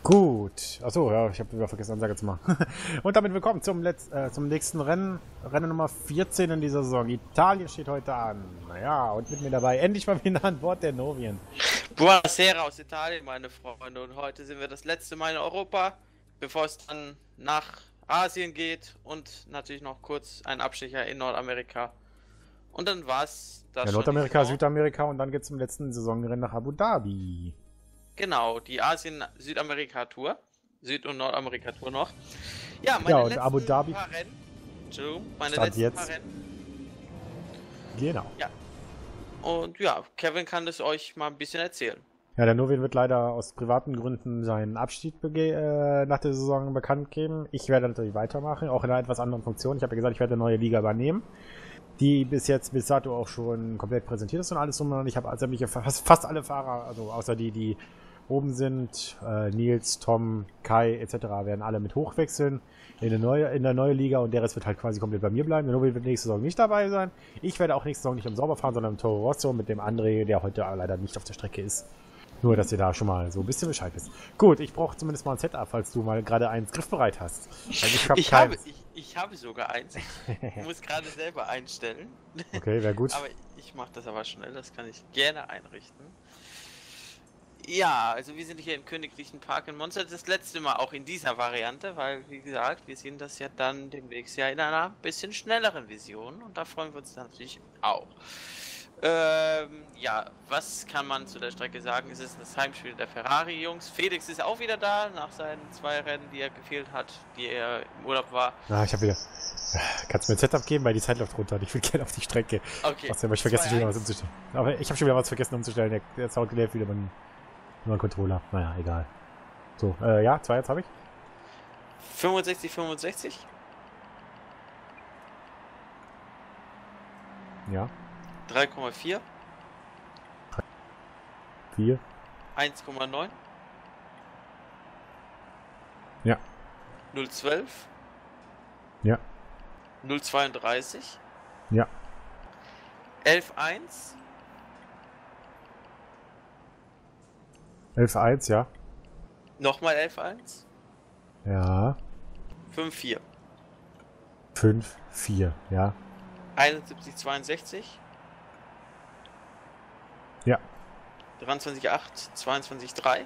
Gut. Achso, ja, ich habe wieder vergessen, Ansage zu machen. Und damit willkommen zum nächsten Rennen. Rennen Nummer 14 in dieser Saison. Italien steht heute an. Naja, und mit mir dabei endlich mal wieder an Bord der Novien. Buonasera aus Italien, meine Freunde. Und heute sind wir das letzte Mal in Europa, bevor es dann nach Asien geht und natürlich noch kurz ein Abstecher in Nordamerika. Und dann war's das Ja, schon. Nordamerika, Südamerika und dann geht's zum letzten Saisonrennen nach Abu Dhabi. Genau, die Asien-Südamerika-Tour. Süd- und Nordamerika-Tour noch. Ja, Ja, und Abu Dhabi paar Rennen. Entschuldigung, meine Stand letzten jetzt. paar Rennen. Genau. Ja. Und ja, Kevin kann das euch mal ein bisschen erzählen. Ja, der Novien wird leider aus privaten Gründen seinen Abschied nach der Saison bekannt geben. Ich werde natürlich weitermachen, auch in einer etwas anderen Funktion. Ich habe ja gesagt, ich werde eine neue Liga übernehmen, die bis dato auch schon komplett präsentiert ist und alles drum. Und ich habe sämtliche, fast alle Fahrer, also außer die oben sind, Nils, Tom, Kai etc. werden alle mit hochwechseln in der neue Liga und der Rest wird halt quasi komplett bei mir bleiben. Der Novien wird nächste Saison nicht dabei sein. Ich werde auch nächste Saison nicht im Sauber fahren, sondern im Toro Rosso mit dem André, der heute leider nicht auf der Strecke ist. Nur, dass ihr da schon mal so ein bisschen Bescheid wisst. Gut, ich brauche zumindest mal ein Setup, falls du mal gerade eins griffbereit hast. Also ich habe sogar eins. Ich muss gerade selber einstellen. Okay, wäre gut. Aber ich mache das aber schnell, das kann ich gerne einrichten. Ja, also wir sind hier im Königlichen Park in Monza das letzte Mal auch in dieser Variante, weil wie gesagt, wir sehen das ja dann demnächst ja in einer bisschen schnelleren Vision und da freuen wir uns natürlich auch. Ja, was kann man zu der Strecke sagen? Es ist das Heimspiel der Ferrari-Jungs. Felix ist auch wieder da, nach seinen 2 Rennen, die er gefehlt hat, die er im Urlaub war. Ah, ich habe wieder... Kannst du mir ein Setup geben? Weil die Zeit läuft runter und ich will gerne auf die Strecke. Okay. Aber ich vergesse schon wieder was umzustellen. Aber ich habe schon wieder was vergessen umzustellen. Der Sound läuft wieder über den Controller. Naja, egal. So, ja, 2 jetzt habe ich. 65, 65. Ja. 3,4. 4. 1,9. Ja. 0,12. Ja. 0,32. Ja. 11,1. 11.1, ja. Nochmal 11,1. Ja. 5,4. 5.4, ja. 71, 62. Ja. 23,8. 22,3.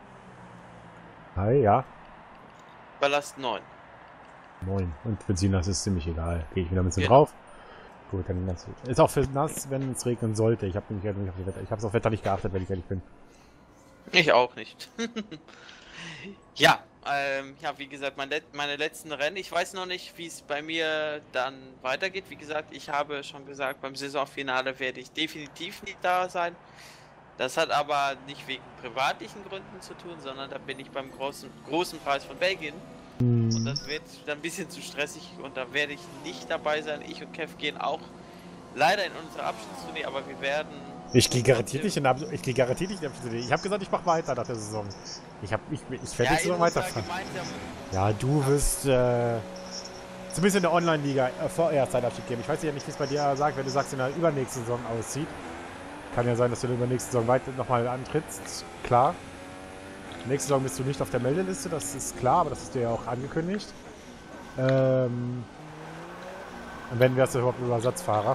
3, ja. Ballast 9. 9. Und Benzin, das ist ziemlich egal. Gehe ich wieder ein bisschen Genau. drauf. Gut, dann ist auch für nass, wenn es regnen sollte. Ich habe nämlich nicht auf die Wetter. Ich habe es auf Wetter nicht geachtet, wenn ich ehrlich bin. Ich auch nicht. Ja, ja, wie gesagt, meine letzten Rennen. Ich weiß noch nicht, wie es bei mir dann weitergeht. Wie gesagt, ich habe schon gesagt, beim Saisonfinale werde ich definitiv nicht da sein. Das hat aber nicht wegen privatlichen Gründen zu tun, sondern da bin ich beim großen Preis von Belgien. Und das wird dann ein bisschen zu stressig und da werde ich nicht dabei sein. Ich und Kev gehen auch leider in unsere Abschiedstournee, aber wir werden... Ich gehe garantiert nicht in die Abschlusslinie. Ich habe gesagt, ich mache weiter nach der Saison. Ich werde nächste Saison weiterfahren. Ja, du wirst zumindest in der Online-Liga vorerst Zeitabschied geben. Ich weiß ja nicht, wie es bei dir sagt, wenn du sagst, in der übernächsten Saison aussieht. Kann ja sein, dass du in der übernächsten Saison weiter nochmal antrittst. Klar. Nächste Saison bist du nicht auf der Meldeliste, das ist klar, aber das ist dir ja auch angekündigt. Und wenn, wärst du überhaupt ein Ersatzfahrer.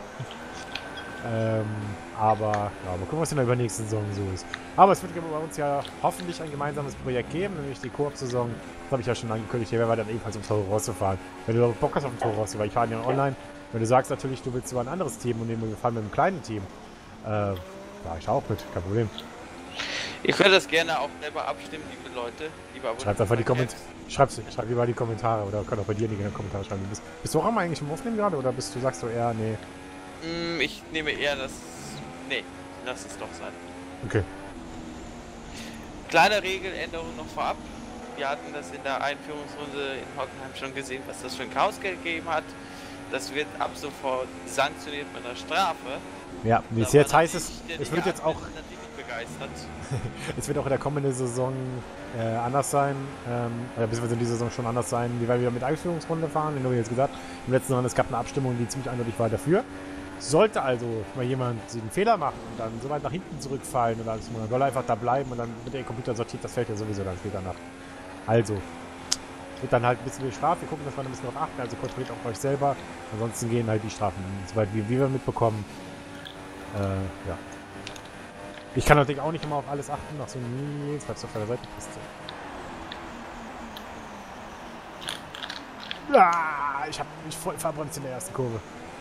Aber ja, mal gucken, was in der übernächsten Saison so ist. Aber es wird bei uns ja hoffentlich ein gemeinsames Projekt geben, nämlich die Koop-Saison. Das habe ich ja schon angekündigt. Hier werden wir dann ebenfalls im Toro Rosso fahren. Wenn du Bock hast auf den Toro Rosso, weil ich fahre ja online. Wenn du sagst natürlich, du willst über ein anderes Team und wir fahren mit einem kleinen Team, ja, ich auch mit, kein Problem. Ich würde das gerne auch selber abstimmen, liebe Leute. Schreibt einfach die Kommentare. Schreib lieber die Kommentare oder kann auch bei dir in die Kommentare schreiben. Bist du auch eigentlich im Aufnehmen gerade oder sagst du eher, nee? Ich nehme eher das... Nee, lass es doch sein. Okay. Kleine Regeländerung noch vorab. Wir hatten das in der Einführungsrunde in Hockenheim schon gesehen, was das für ein Chaos gegeben hat. Das wird ab sofort sanktioniert mit einer Strafe. Ja, wie es jetzt heißt, es wird jetzt auch... begeistert. Es wird auch in der kommenden Saison anders sein, oder beziehungsweise in dieser Saison schon anders sein, wie wir wieder mit Einführungsrunde fahren. Wie jetzt gesagt, im letzten Jahr es gab eine Abstimmung, die ziemlich eindeutig war dafür. Sollte also mal jemand einen Fehler machen und dann so weit nach hinten zurückfallen oder alles, dann soll er einfach da bleiben und dann wird der Computer sortiert, das fällt ja sowieso dann später nach. Also, wird dann halt ein bisschen die Strafe. Wir gucken, dass wir ein bisschen darauf achten. Also kontrolliert auch euch selber. Ansonsten gehen halt die Strafen, soweit wie wir mitbekommen. Ja. Ich kann natürlich auch nicht immer auf alles achten. Nach so einem Nils, falls du auf der Seite bist. Ah, ich habe mich voll verbrannt in der ersten Kurve.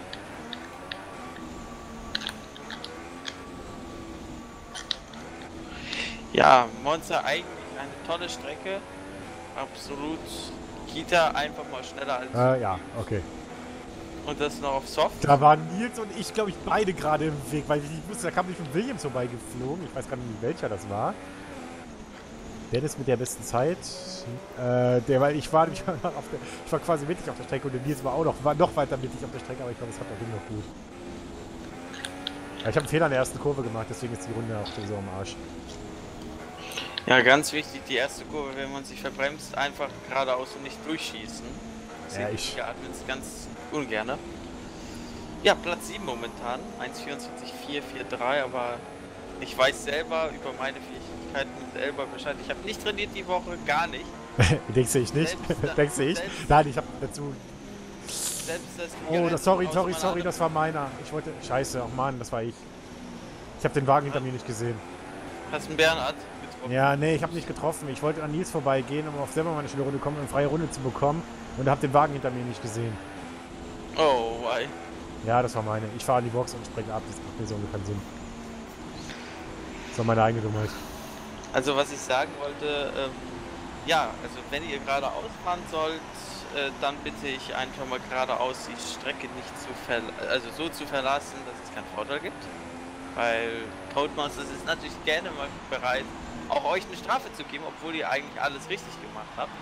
Ja, Monza eigentlich eine tolle Strecke. Absolut. Kita einfach mal schneller als. Ja, okay. Und das noch auf Soft. Da waren Nils und ich, glaube ich, beide gerade im Weg, weil ich wusste, da kam nicht von Williams vorbeigeflogen. Ich weiß gar nicht, welcher das war. Der ist mit der besten Zeit. Weil ich war quasi mittig auf der Strecke und der Nils war noch weiter mittig auf der Strecke, aber ich glaube, es hat der Ding noch gut. Ja, ich habe einen Fehler in der ersten Kurve gemacht, deswegen ist die Runde auch so am Arsch. Ja, ganz wichtig, die erste Kurve, wenn man sich verbremst, einfach geradeaus und nicht durchschießen. Das Ja, ich ganz ungerne. Ja, Platz 7 momentan, 1,24,443, aber ich weiß selber über meine Fähigkeiten selber Bescheid. Ich habe nicht trainiert die Woche, gar nicht. Denkst du ich nicht? Denkst du ich? Nein, ich habe dazu... Oh, sorry, das war meiner. Ich wollte... Scheiße, oh Mann, das war ich. Ich habe den Wagen hinter mir nicht gesehen. Hast du einen Bernhard getroffen? Ja, nee, ich habe nicht getroffen. Ich wollte an Nils vorbeigehen, um auf selber meine schnelle Runde kommen, um eine freie Runde zu bekommen. Und habe den Wagen hinter mir nicht gesehen. Oh, why? Ja, das war meine. Ich fahre an die Box und springe ab. Das macht mir so keinen Sinn. Das war meine eigene Dummheit. Also was ich sagen wollte, ja, also wenn ihr geradeaus fahren sollt, dann bitte ich einfach mal geradeaus die Strecke nicht so zu verlassen, dass es keinen Vorteil gibt. Weil Codemasters ist natürlich gerne mal bereit, auch euch eine Strafe zu geben, obwohl ihr eigentlich alles richtig gemacht habt.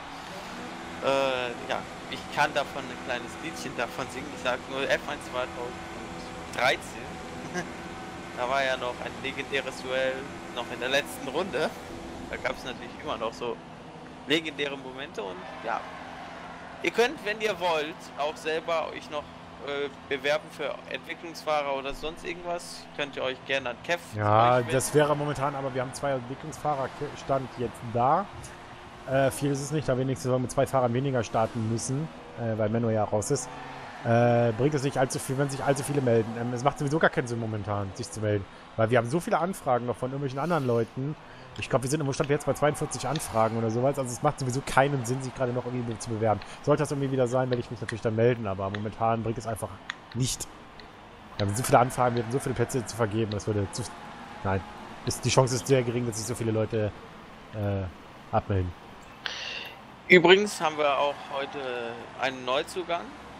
Ja, ich kann davon ein kleines Liedchen davon singen. Ich sage nur F1 2013. Da war ja noch ein legendäres Duell noch in der letzten Runde. Da gab es natürlich immer noch so legendäre Momente und ja. Ihr könnt, wenn ihr wollt, auch selber euch noch bewerben für Entwicklungsfahrer oder sonst irgendwas. Könnt ihr euch gerne an Kev. Ja, das wäre momentan, aber wir haben 2 Entwicklungsfahrer stand jetzt da. Viel ist es nicht, da wir nächste Saison mit 2 Fahrern weniger starten müssen, weil Menno ja raus ist. Bringt es nicht allzu viel, wenn sich allzu viele melden. Es macht sowieso gar keinen Sinn momentan, sich zu melden. Weil wir haben so viele Anfragen noch von irgendwelchen anderen Leuten. Ich glaube, wir sind im Stand jetzt bei 42 Anfragen oder sowas. Also es macht sowieso keinen Sinn, sich gerade noch irgendwie zu bewerben. Sollte das irgendwie wieder sein, werde ich mich natürlich dann melden. Aber momentan bringt es einfach nicht. Wir haben so viele Anfragen, wir hätten so viele Plätze zu vergeben. Das würde zu... Nein. Die Chance ist sehr gering, dass sich so viele Leute abmelden. Übrigens haben wir auch heute einen Neuzugang,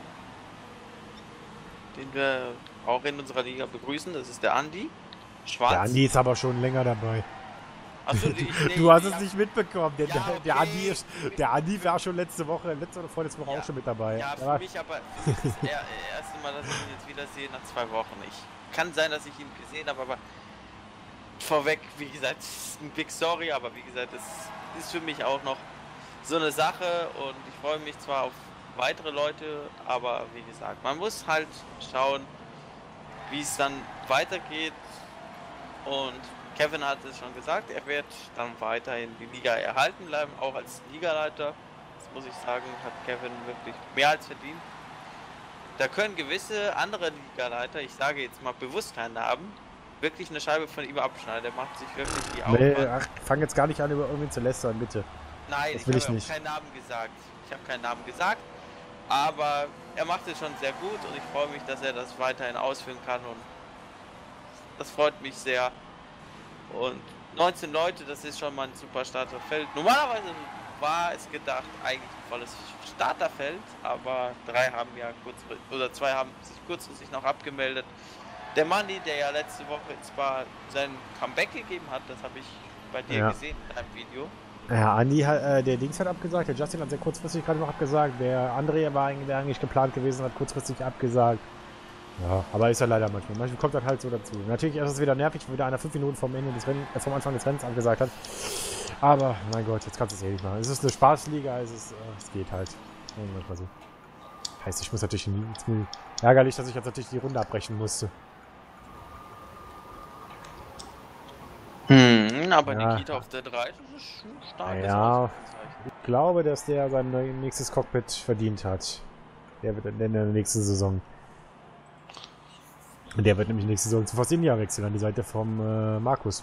den wir auch in unserer Liga begrüßen. Das ist der Andi Schwarz. Der Andi ist aber schon länger dabei. Achso, du hast es nicht mitbekommen. Ja, okay. Der Andi war schon letzte oder vorletzte Woche auch schon mit dabei. Ja, für mich aber das ist das erste Mal, dass ich ihn jetzt wieder sehe nach 2 Wochen. Kann sein, dass ich ihn gesehen habe, aber vorweg, wie gesagt, ein Big Sorry, aber wie gesagt, das ist für mich auch noch so eine Sache und ich freue mich zwar auf weitere Leute, aber wie gesagt, man muss halt schauen, wie es dann weitergeht und Kevin hat es schon gesagt, er wird dann weiterhin die Liga erhalten bleiben, auch als Ligaleiter. Das muss ich sagen, hat Kevin wirklich mehr als verdient. Da können gewisse andere Ligaleiter, ich sage jetzt mal bewusst keinen Namen, wirklich eine Scheibe von ihm abschneiden. Der macht sich wirklich die Augen. Nee, ach, fang jetzt gar nicht an, über irgendwen zu lästern, bitte. Nein, das will ich nicht. Keinen Namen gesagt. Ich habe keinen Namen gesagt, aber er macht es schon sehr gut und ich freue mich, dass er das weiterhin ausführen kann und das freut mich sehr. Und 19 Leute, das ist schon mal ein super Starterfeld. Normalerweise war es gedacht eigentlich ein volles Starterfeld, aber 2 haben sich kurzfristig noch abgemeldet. Der Manni, der ja letzte Woche zwar sein Comeback gegeben hat, das habe ich bei dir gesehen in deinem Video. Ja, Andi hat, der Dings hat abgesagt, der Justin hat sehr kurzfristig gerade noch abgesagt, der André war eigentlich geplant gewesen, hat kurzfristig abgesagt. Ja, aber ist ja leider manchmal. Manchmal kommt das halt so dazu. Natürlich ist es wieder nervig, wenn wieder einer 5 Minuten vom Anfang des Rennens abgesagt hat. Aber, mein Gott, jetzt kannst du es eh nicht machen. Es ist eine Spaßliga, es geht halt. Manchmal so. Heißt, ich muss natürlich ärgerlich, dass ich jetzt natürlich die Runde abbrechen musste. Aber Ja. Nikita auf der 3, das ist ein starkes Ja, Ausrufezeichen. ich glaube, dass der sein nächstes Cockpit verdient hat. Der wird in der nächsten Saison. Und der wird nämlich nächste Saison zu Force India wechseln, an die Seite vom Markus.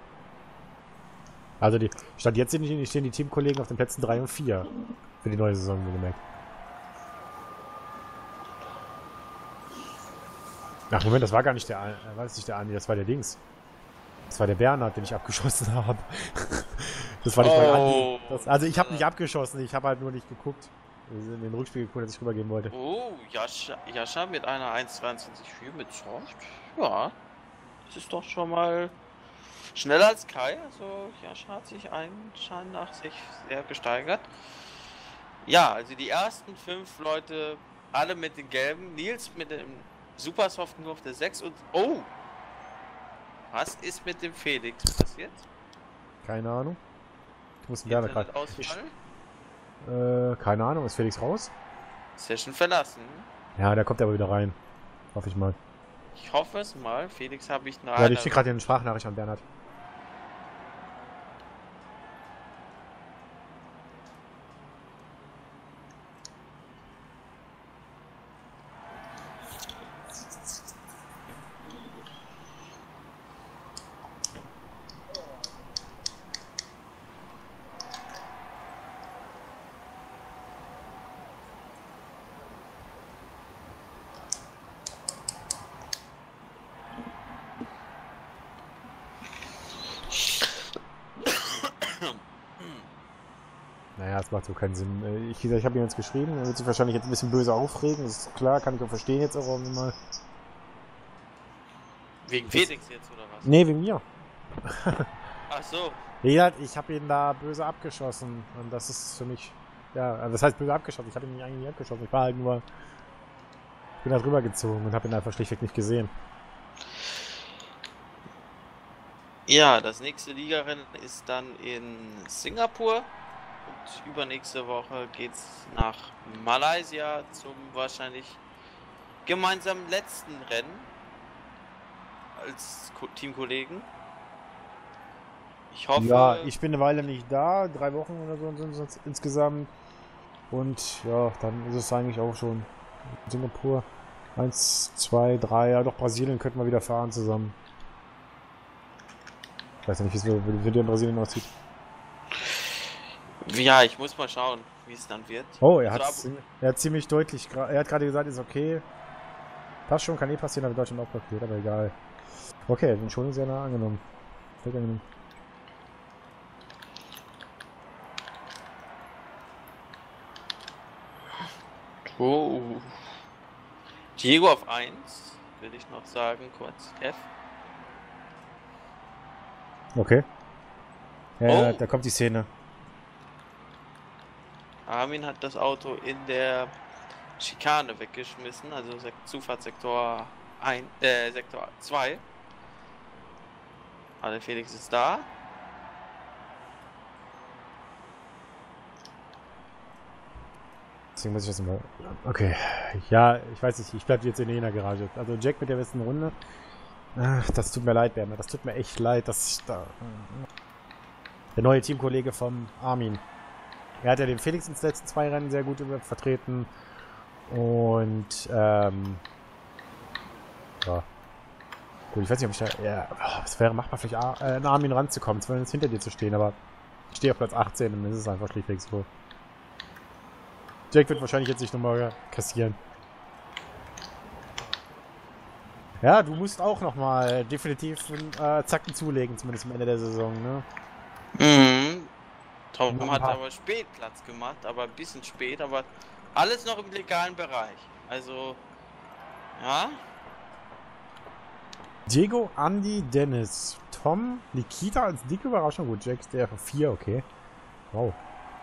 Also Stand jetzt stehen die Teamkollegen auf den Plätzen 3 und 4 für die neue Saison, wie gemerkt. Ach Moment, das war gar nicht war das nicht der Andi, das war der Dings. Das war der Bernhard, den ich abgeschossen habe. Das war nicht mein Andi. Also ich habe nicht abgeschossen, ich habe halt nur nicht geguckt. In den Rückspiel geguckt, als ich rübergehen wollte. Oh, Jascha mit einer 1,23,4 mit Soft. Ja, das ist doch schon mal schneller als Kai. Also Jascha hat sich anscheinend nach sich sehr gesteigert. Ja, also die ersten 5 Leute, alle mit den gelben. Nils mit dem Supersoft nur auf der 6 und... Oh! Was ist mit dem Felix passiert? Keine Ahnung. Ich muss den Bernhard gerade... Ausfall? Keine Ahnung, ist Felix raus? Session verlassen. Ja, der kommt aber wieder rein. Hoffe ich mal. Ich hoffe es mal. Felix habe ich eine... Ja, ich schicke gerade eine Sprachnachricht an Bernhard. Naja, das macht so keinen Sinn. Ich habe ihm jetzt geschrieben, er wird sich wahrscheinlich jetzt ein bisschen böse aufregen, das ist klar, kann ich auch verstehen jetzt auch mal. Wegen Felix jetzt, oder was? Nee, wegen mir. Ach so. Ja, ich habe ihn da böse abgeschossen und das ist für mich, ja, das heißt böse abgeschossen, ich habe ihn eigentlich nicht abgeschossen, ich war halt nur, ich bin da drüber gezogen und habe ihn einfach schlichtweg nicht gesehen. Ja, das nächste Ligarennen ist dann in Singapur. Und übernächste Woche geht's nach Malaysia zum wahrscheinlich gemeinsamen letzten Rennen als Teamkollegen. Ich hoffe... Ja, ich bin eine Weile nicht da, 3 Wochen oder so sind es insgesamt. Und ja, dann ist es eigentlich auch schon Singapur. 1, 2, 3, ja doch, Brasilien könnten wir wieder fahren zusammen. Ich weiß ja nicht, wie es für die in Brasilien aussieht. Ja, ich muss mal schauen, wie es dann wird. Oh, er Also, hat ziemlich deutlich, er hat gerade gesagt, ist okay. Passt schon, kann eh passieren, aber Deutschland auch blockiert, aber egal. Okay, den schon sehr nah angenommen. Sehr angenommen. Oh. Diego auf 1, will ich noch sagen, kurz. F. Okay. Ja, Oh. da kommt die Szene. Armin hat das Auto in der Schikane weggeschmissen, also Zufahrtssektor 1, Sektor 2. Also Felix ist da. Deswegen muss ich das mal. Okay. Ja, ich weiß nicht, ich bleib jetzt in der Garage. Also Jack mit der besten Runde. Ach, das tut mir leid, Bernhard. Das tut mir echt leid, dass ich da. Der neue Teamkollege vom Armin. Er hat ja den Felix ins letzten 2 Rennen sehr gut vertreten. Und, ja. Gut, ich weiß nicht, ob ich da. Ja, es wäre machbar, vielleicht an Armin ranzukommen, zumindest hinter dir zu stehen, aber ich stehe auf Platz 18 und es ist einfach schlichtweg so. Jack wird wahrscheinlich jetzt nicht nochmal kassieren. Ja, du musst auch nochmal definitiv Zacken zulegen, zumindest am Ende der Saison, ne? Mhm. Tom hat aber spät Platz gemacht, aber ein bisschen spät, aber alles noch im legalen Bereich. Also, ja. Diego, Andy, Dennis, Tom, Nikita als dicke Überraschung. Gut, Jack ist der von 4, okay. Wow.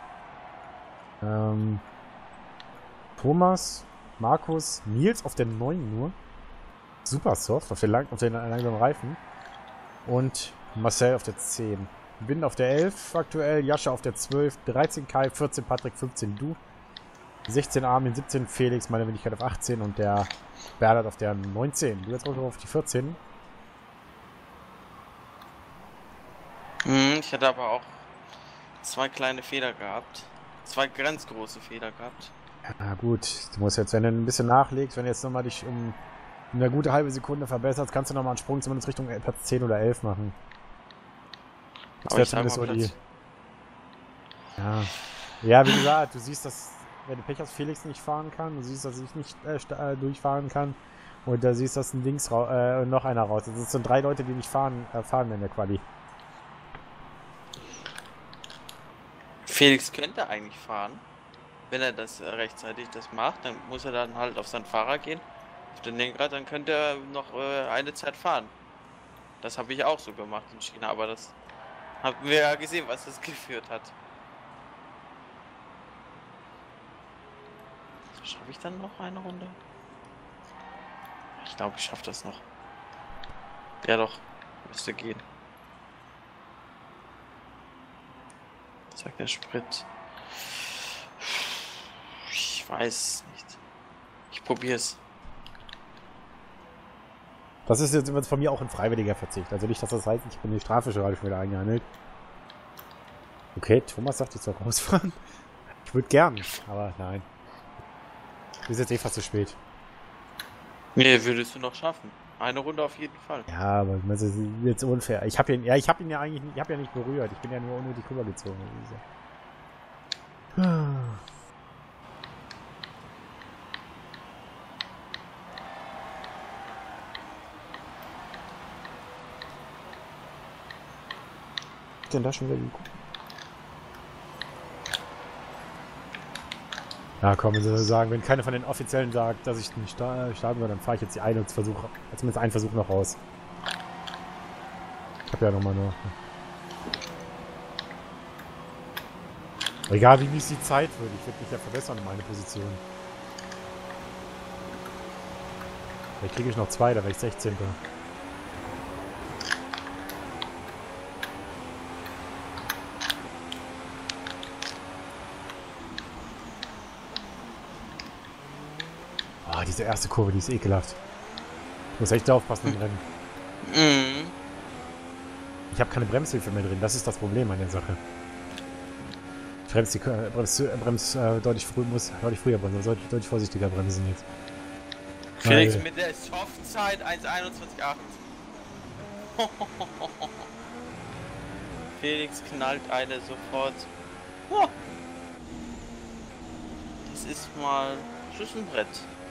Thomas, Markus, Nils auf der 9 nur. Super soft, auf den langsamen Reifen. Und Marcel auf der 10. Bin auf der 11 aktuell, Jascha auf der 12, 13 Kai, 14 Patrick, 15 du. 16 Armin, 17 Felix, meine Wenigkeit auf 18 und der Bernhard auf der 19. Du jetzt auch auf die 14. Ich hatte aber auch zwei kleine Fehler gehabt. Zwei ganz große Fehler gehabt. Ja gut, du musst jetzt, wenn du ein bisschen nachlegst, wenn du jetzt nochmal dich um eine gute halbe Sekunde verbesserst, kannst du nochmal einen Sprung zumindest Richtung Platz 10 oder 11 machen. Das wäre zumindest so die... Ja. Ja, wie gesagt, du siehst, dass, wenn du Pech hast, Felix nicht fahren kann, du siehst, dass ich nicht durchfahren kann und da siehst, dass ein Links noch einer raus. Das sind 3 Leute, die nicht fahren in der Quali. Felix könnte eigentlich fahren. Wenn er das rechtzeitig macht, dann muss er dann halt auf seinen Fahrer gehen, auf den Lenkrad, dann könnte er noch eine Zeit fahren. Das habe ich auch so gemacht in China, aber das haben wir ja gesehen, was das geführt hat. Schaffe ich dann noch eine Runde? Ich glaube, ich schaffe das noch. Ja doch, müsste gehen. Sagt der Sprit. Ich weiß nicht. Ich probiere es. Das ist jetzt von mir auch ein freiwilliger Verzicht. Also nicht, dass das heißt, ich bin die Strafe schon wieder eingehandelt. Okay, Thomas sagt, ich soll rausfahren. Ich würde gern, aber nein. Ist jetzt eh fast zu spät. Nee, würdest du noch schaffen. Eine Runde auf jeden Fall. Ja, aber das ist jetzt unfair. Ich habe ihn ja eigentlich nicht, nicht berührt. Ich bin ja nur unnötig rübergezogen. Was denn da schon wieder die Kuh? Ja, komm, wenn sie sagen, wenn keiner von den Offiziellen sagt, dass ich nicht starten soll, dann fahre ich jetzt die eine und versuche, zumindest einen Versuch noch raus. Ich habe ja nochmal nur. Egal wie mies die Zeit wird, ich werde mich ja verbessern in meine Position. Vielleicht kriege ich noch 2, da wäre ich 16. Oh, diese erste Kurve, die ist ekelhaft. Ich muss echt aufpassen im Rennen. Ich habe keine Bremshilfe mehr drin, das ist das Problem an der Sache. Ich bremse deutlich früher bremsen, sollte deutlich vorsichtiger bremsen jetzt. Felix mit der Softzeit 1:21,8. Felix knallt eine sofort. Das ist mal... Das ist ein Brett.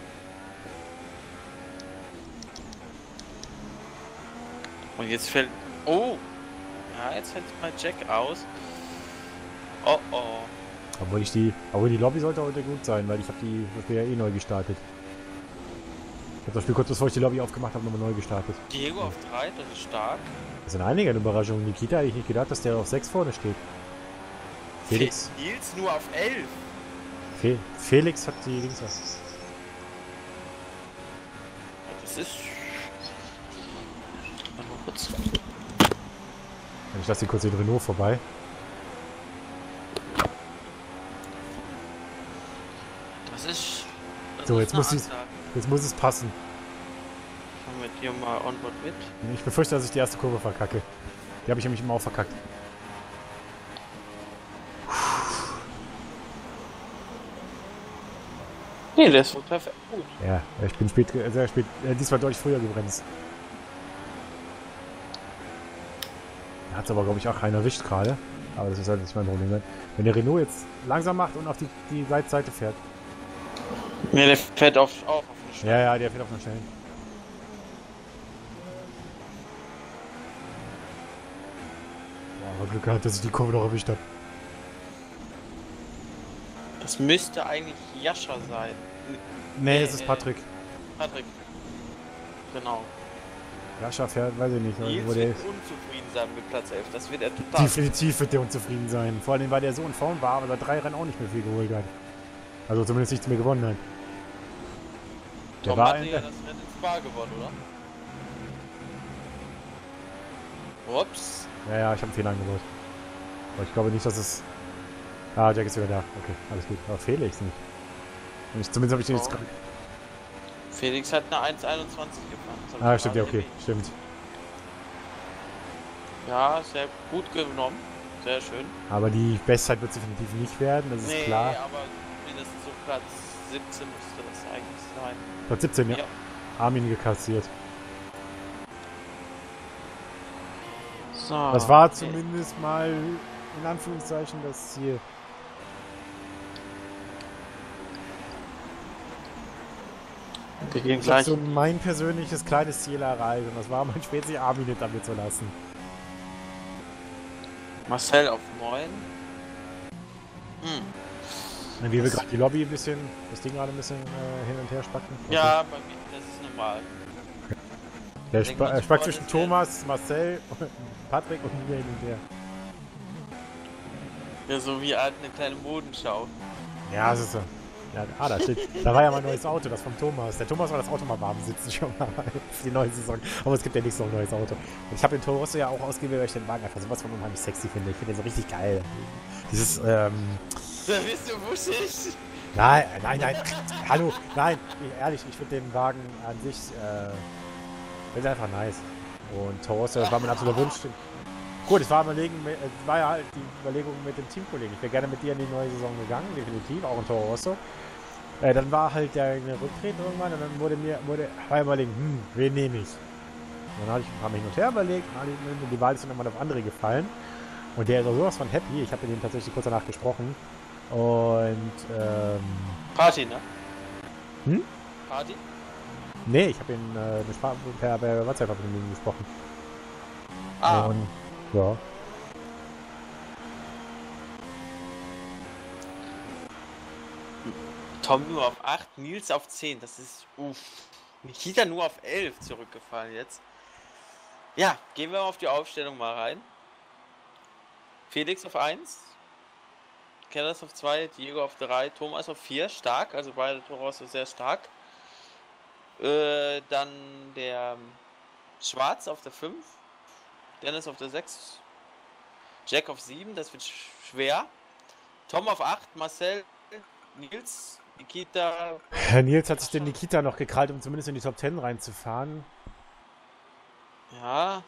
Und jetzt fällt... Oh! Ja, jetzt fällt mal Jack aus. Oh oh. Obwohl die Lobby sollte heute gut sein, weil ich habe das Spiel ja eh neu gestartet. Ich habe das Spiel kurz bevor ich die Lobby aufgemacht habe, nochmal neu gestartet. Diego auf 3, das ist stark. Das sind einige Überraschungen. Nikita hätte ich nicht gedacht, dass der auf 6 vorne steht. Felix. Nils nur auf 11. Felix hat die Links. Das ist... Warte mal kurz. Ich lasse kurz den Renault vorbei. Das ist so, jetzt muss es passen. Ich komme mit dir mal onboard mit. Ich befürchte, dass ich die erste Kurve verkacke. Die habe ich nämlich immer auch verkackt. Nee, der ist wohl perfekt gut. Ja, ich bin sehr spät, diesmal deutlich früher gebremst. Hat es aber, glaube ich, auch keiner erwischt gerade. Aber das ist halt nicht mein Problem. Wenn der Renault jetzt langsam macht und auf die Seite fährt. Ja, der fährt auf eine Schnelle. Ja, der fährt auf eine Schnelle. Boah, aber Glück gehabt, dass ich die Kurve noch erwischt habe. Das müsste eigentlich Jascha sein. Nee, es ist Patrick. Patrick. Genau. Jascha fährt, weiß ich nicht. Nils wird unzufrieden sein mit Platz 11. Das wird er total. Definitiv wird der unzufrieden sein. Vor allem, weil der so in Form war, aber bei 3 Rennen auch nicht mehr viel geholt hat. Also zumindest nichts mehr gewonnen hat. Der Tom hatte ja das Rennen in Spa gewonnen, oder? Ups. Ja, ich habe einen Fehler angebaut. Aber ich glaube nicht, dass es... Ah, Jack ist wieder da. Okay, alles gut. Aber Felix nicht. Zumindest habe ich den jetzt gerade... Felix hat eine 1:21 gefahren. Ah, stimmt, ja, okay, stimmt. Ja, sehr gut genommen. Sehr schön. Aber die Bestzeit wird es definitiv nicht werden, das ist klar. Aber mindestens so Platz 17 müsste das eigentlich sein. Platz 17, ja. Armin gekassiert. So. Das war zumindest mal in Anführungszeichen das Ziel. Wir gehen Ich gleich. habe so mein persönliches kleines Ziel erreicht und das war mein Spezi Armin hinter mir zu lassen. Marcel auf 9. Dann wie wir gerade die Lobby ein bisschen, das Ding gerade ein bisschen hin und her spacken. Okay. Ja, bei mir, das ist normal. Der spackt zwischen Thomas, Marcel, Patrick und mir hin und her. Ja, so wie eine kleine Modenschau. Ja, das ist so. Ja, da steht. Da war ja mein neues Auto, das vom Thomas. Der Thomas war das Auto mal warm sitzen schon mal für die neue Saison. Aber es gibt ja nicht so ein neues Auto. Und ich habe den Toros ja auch ausgewählt, weil ich den Wagen einfach sowas von unheimlich sexy finde. Ich finde den so richtig geil. Dieses, Da bist du wuschig. Nein. Hallo, nein. Ehrlich, ich finde den Wagen an sich, finde einfach nice. Und Toros, das war mein absoluter Wunsch. Gut, es war ja halt die Überlegung mit dem Teamkollegen. Ich wäre gerne mit dir in die neue Saison gegangen, definitiv, auch in Toro Rosso. Dann war halt der Rücktritt irgendwann und dann wurde überlegen, wen nehme ich? Und dann habe ich ein paar Mal hin und her überlegt und die Wahl ist dann irgendwann auf andere gefallen. Und der ist auch sowas von happy. Ich habe mit ihm tatsächlich kurz danach gesprochen. Und, Party, ne? Hm? Party? Nee, ich habe ihn per WhatsApp mit ihm gesprochen. Und, ja. Tom nur auf 8, Nils auf 10. Das ist, Nikita nur auf 11 zurückgefallen jetzt. Ja, gehen wir mal auf die Aufstellung mal rein. Felix auf 1. Kellers auf 2, Diego auf 3, Thomas auf 4. Stark, also beide Toros sehr stark. Dann der Schwarz auf der 5. Dennis auf der 6. Jack auf 7, das wird schwer. Tom auf 8, Marcel, Nils, Nikita. Nils hat sich den Nikita noch gekrallt, um zumindest in die Top 10 reinzufahren. Ja.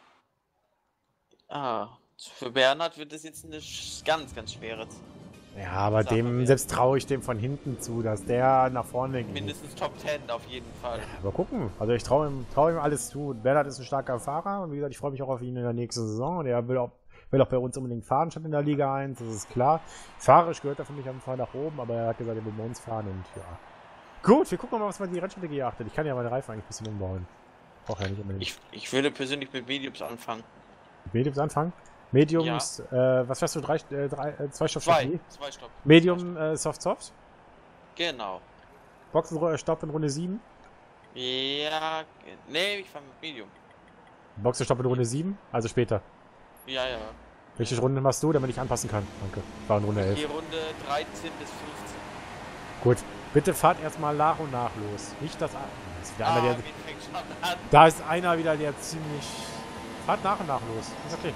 Für Bernhard wird es jetzt eine ganz, ganz schwere. Ja, aber selbst traue ich dem von hinten zu, dass der nach vorne geht. Mindestens Top 10 auf jeden Fall. Aber gucken. Also ich traue ihm alles zu. Bernhard ist ein starker Fahrer und wie gesagt, ich freue mich auch auf ihn in der nächsten Saison und er will auch bei uns unbedingt fahren, statt in der Liga 1, das ist klar. Fahrerisch gehört er für mich auf jeden Fall nach oben, aber er hat gesagt, er will bei uns fahren und ja. Gut, wir gucken mal, was man die Rennstrategie achtet. Ich kann ja meine Reifen eigentlich ein bisschen umbauen. Brauche ja nicht unbedingt. Ich würde persönlich mit Mediums anfangen. Mit Mediums anfangen? Mediums, ja. Was fährst du? 2 Stopp? 2 Stopp. Medium, Soft? Genau. Boxenstopp in Runde 7? Ja, nee, ich fahre mit Medium. Boxenstopp in Runde 7? Also später? Ja. Welche Runde machst du, damit ich anpassen kann? Danke. War in Runde 11. Die Runde 13 bis 15. Gut. Bitte fahrt erstmal nach und nach los. Nicht das... Ist wieder einer, fängt schon an. Da ist einer wieder, der ziemlich... Fahrt nach und nach los. Ist okay.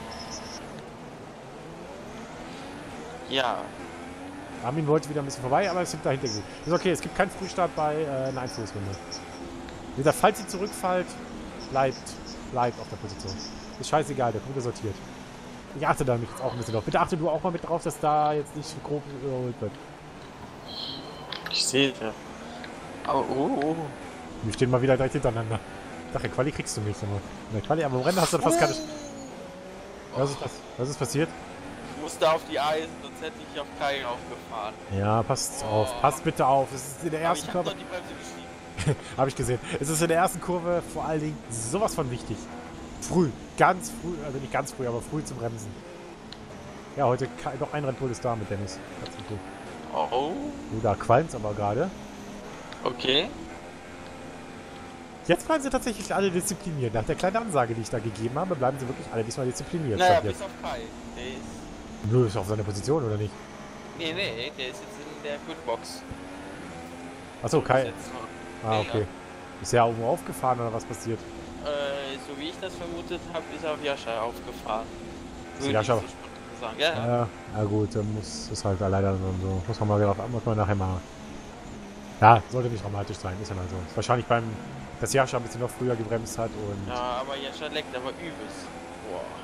Ja. Armin wollte wieder ein bisschen vorbei, aber es sind dahinter gesehen. Ist okay, es gibt keinen Frühstart bei einer Einführungsrunde. Wie gesagt, falls ihr zurückfallt, bleibt auf der Position. Ist scheißegal, der Punkt ist sortiert. Ich achte da mich jetzt auch ein bisschen drauf. Bitte achte du auch mal mit drauf, dass da jetzt nicht grob überholt wird. Ich sehe das. Oh. Wir stehen mal wieder direkt hintereinander. Ich dachte, Quali kriegst du nicht. Aber in der Quali, aber im Rennen hast du fast keine... Was ist passiert? Ich musste auf die Eisen, sonst hätte ich auf Kai aufgefahren. Ja, passt auf. Passt bitte auf. Es ist in der ersten Kurve... Ich hab noch die Bremse gestiegen. Habe ich gesehen. Es ist in der ersten Kurve vor allen Dingen sowas von wichtig. Früh. Ganz früh. Also nicht ganz früh, aber früh zum Bremsen. Ja, heute noch ein Red Bull ist da mit Dennis. Oh. Da qualmt's aber gerade. Okay. Jetzt bleiben sie tatsächlich alle diszipliniert. Nach der kleinen Ansage, die ich da gegeben habe, bleiben sie wirklich alle diesmal diszipliniert. Naja, bis auf Kai. Der ist... Nö, ist auf seiner Position, oder nicht? Nee, der ist jetzt in der Goodbox. Achso, Kai. Okay. Ja. Ist er irgendwo aufgefahren oder was passiert? So wie ich das vermutet habe, ist er auf Jascha aufgefahren. Ist Jascha? Sagen. Ja. Ja gut, dann ist halt leider so. Muss man nachher mal... Ja, sollte nicht dramatisch sein, ist ja mal so. Ist wahrscheinlich dass Jascha ein bisschen noch früher gebremst hat und... Ja, aber Jascha leckt aber übelst. Boah.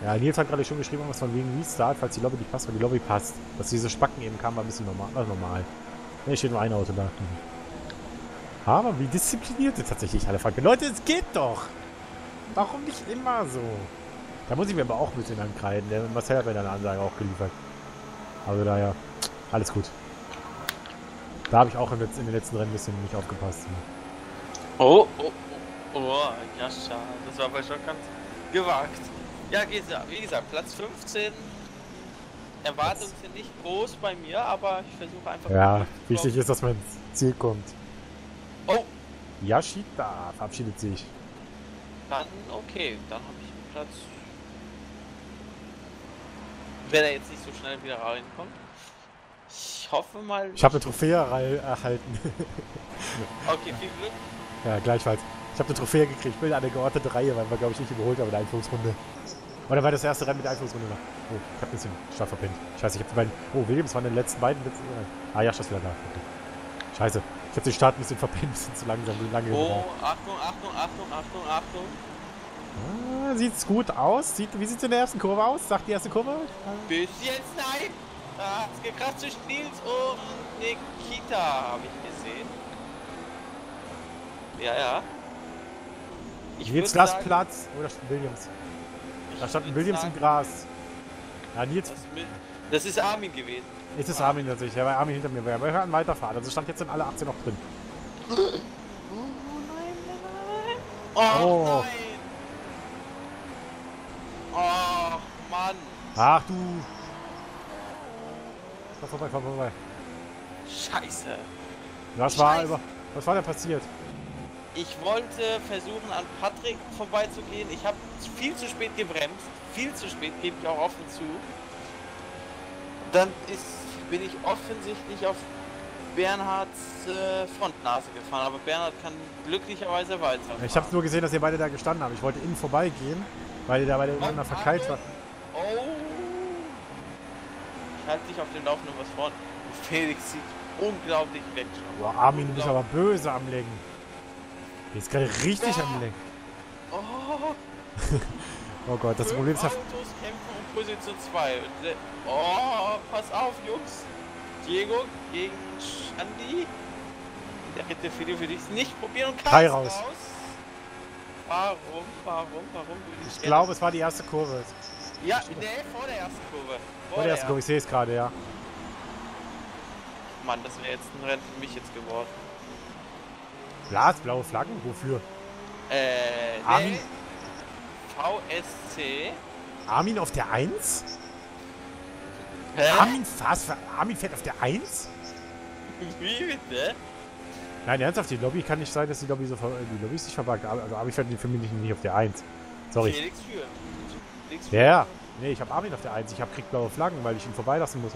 Ja, Nils hat gerade schon geschrieben, was von wegen Restart, falls die Lobby nicht passt, weil die Lobby passt. Dass diese Spacken eben kamen, war ein bisschen normal. Also normal. Ne, steht nur ein Auto da. Aber wie diszipliniert ihr tatsächlich alle Franken. Leute, es geht doch! Warum nicht immer so? Da muss ich mir aber auch ein bisschen ankreiden. Der Marcel hat mir eine Ansage auch geliefert. Also daher, alles gut. Da habe ich auch in den letzten Rennen ein bisschen nicht aufgepasst. Oh, Jascha, das war aber schon ganz gewagt. Ja, wie gesagt, Platz 15. Erwartungen sind nicht groß bei mir, aber ich versuche einfach... Ja, wichtig ist, dass man ins Ziel kommt. Oh! Yashita verabschiedet sich. Dann okay, dann habe ich einen Platz... Wenn er jetzt nicht so schnell wieder reinkommt. Ich hoffe mal... Ich habe eine Trophäe erhalten. Okay, viel Glück. Ja, gleichfalls. Ich habe eine Trophäe gekriegt. Ich bin eine geordnete Reihe, weil wir, glaube ich, nicht überholt haben in der Einführungsrunde. Oder war das erste Rennen mit der Einführungsrunde noch? Oh, ich habe ein bisschen Start verpennt. Scheiße, ich habe die beiden... Oh, Williams waren die letzten beiden... Ah, ja, ist wieder da. Okay. Scheiße. Ich habe den Start ein bisschen verpennt, ein bisschen zu langsam. Oh, Achtung, Achtung, Achtung, Achtung, Achtung. Ah, sieht's gut aus. Wie sieht's in der ersten Kurve aus? Sagt die erste Kurve? Bis jetzt nein! Da hat's gekratzt zwischen Nils und Nikita, habe ich gesehen. Ja, ja. Nils Platz. Oh, da steht Williams. Da stand ein Williams im Gras. Ja, Nils. Das ist Armin gewesen. Ist es Armin tatsächlich. Ja, weil Armin hinter mir war. Wir hören weiterfahren. Also stand jetzt in alle 18 noch drin. Oh nein, nein. Oh, nein. Oh Mann. Ach du. Fahr vorbei. Scheiße. Was war denn passiert? Ich wollte versuchen, an Patrick vorbeizugehen. Ich habe viel zu spät gebremst. Viel zu spät, gebe ich auch offen zu. Dann bin ich offensichtlich auf Bernhards Frontnase gefahren. Aber Bernhard kann glücklicherweise weiterfahren. Ich habe nur gesehen, dass ihr beide da gestanden habt. Ich wollte innen vorbeigehen, weil ihr da beide ineinander verkeilt wart. Oh! Ich halte dich auf dem Laufenden was vorne. Felix sieht unglaublich weg. Boah, Armin, du bist aber böse am Lenken. Du bist gerade richtig am Lenken. Oh! Oh Gott, das Problem ist... Autos kämpfen um Position 2. Oh, pass auf, Jungs. Diego gegen Shandi. Der hätte für dich nicht probieren und Kai raus. Warum? Ich glaube, es war die erste Kurve. Ja, vor der ersten Kurve. Vor der ersten Kurve, ich sehe es gerade, ja. Mann, das wäre jetzt ein Rennen für mich jetzt geworden. Blaue Flaggen? Wofür? Armin? VSC. Armin auf der 1? Hä? Armin fährt auf der 1? Wie bitte? Nein, ernsthaft, die Lobby kann nicht sein, dass die Lobby ist nicht verbuggt. Also Armin fährt für mich nicht auf der 1. Sorry. Felix führt. Ja, nee, ich habe Armin auf der 1. Ich krieg blaue Flaggen, weil ich ihn vorbeilassen muss.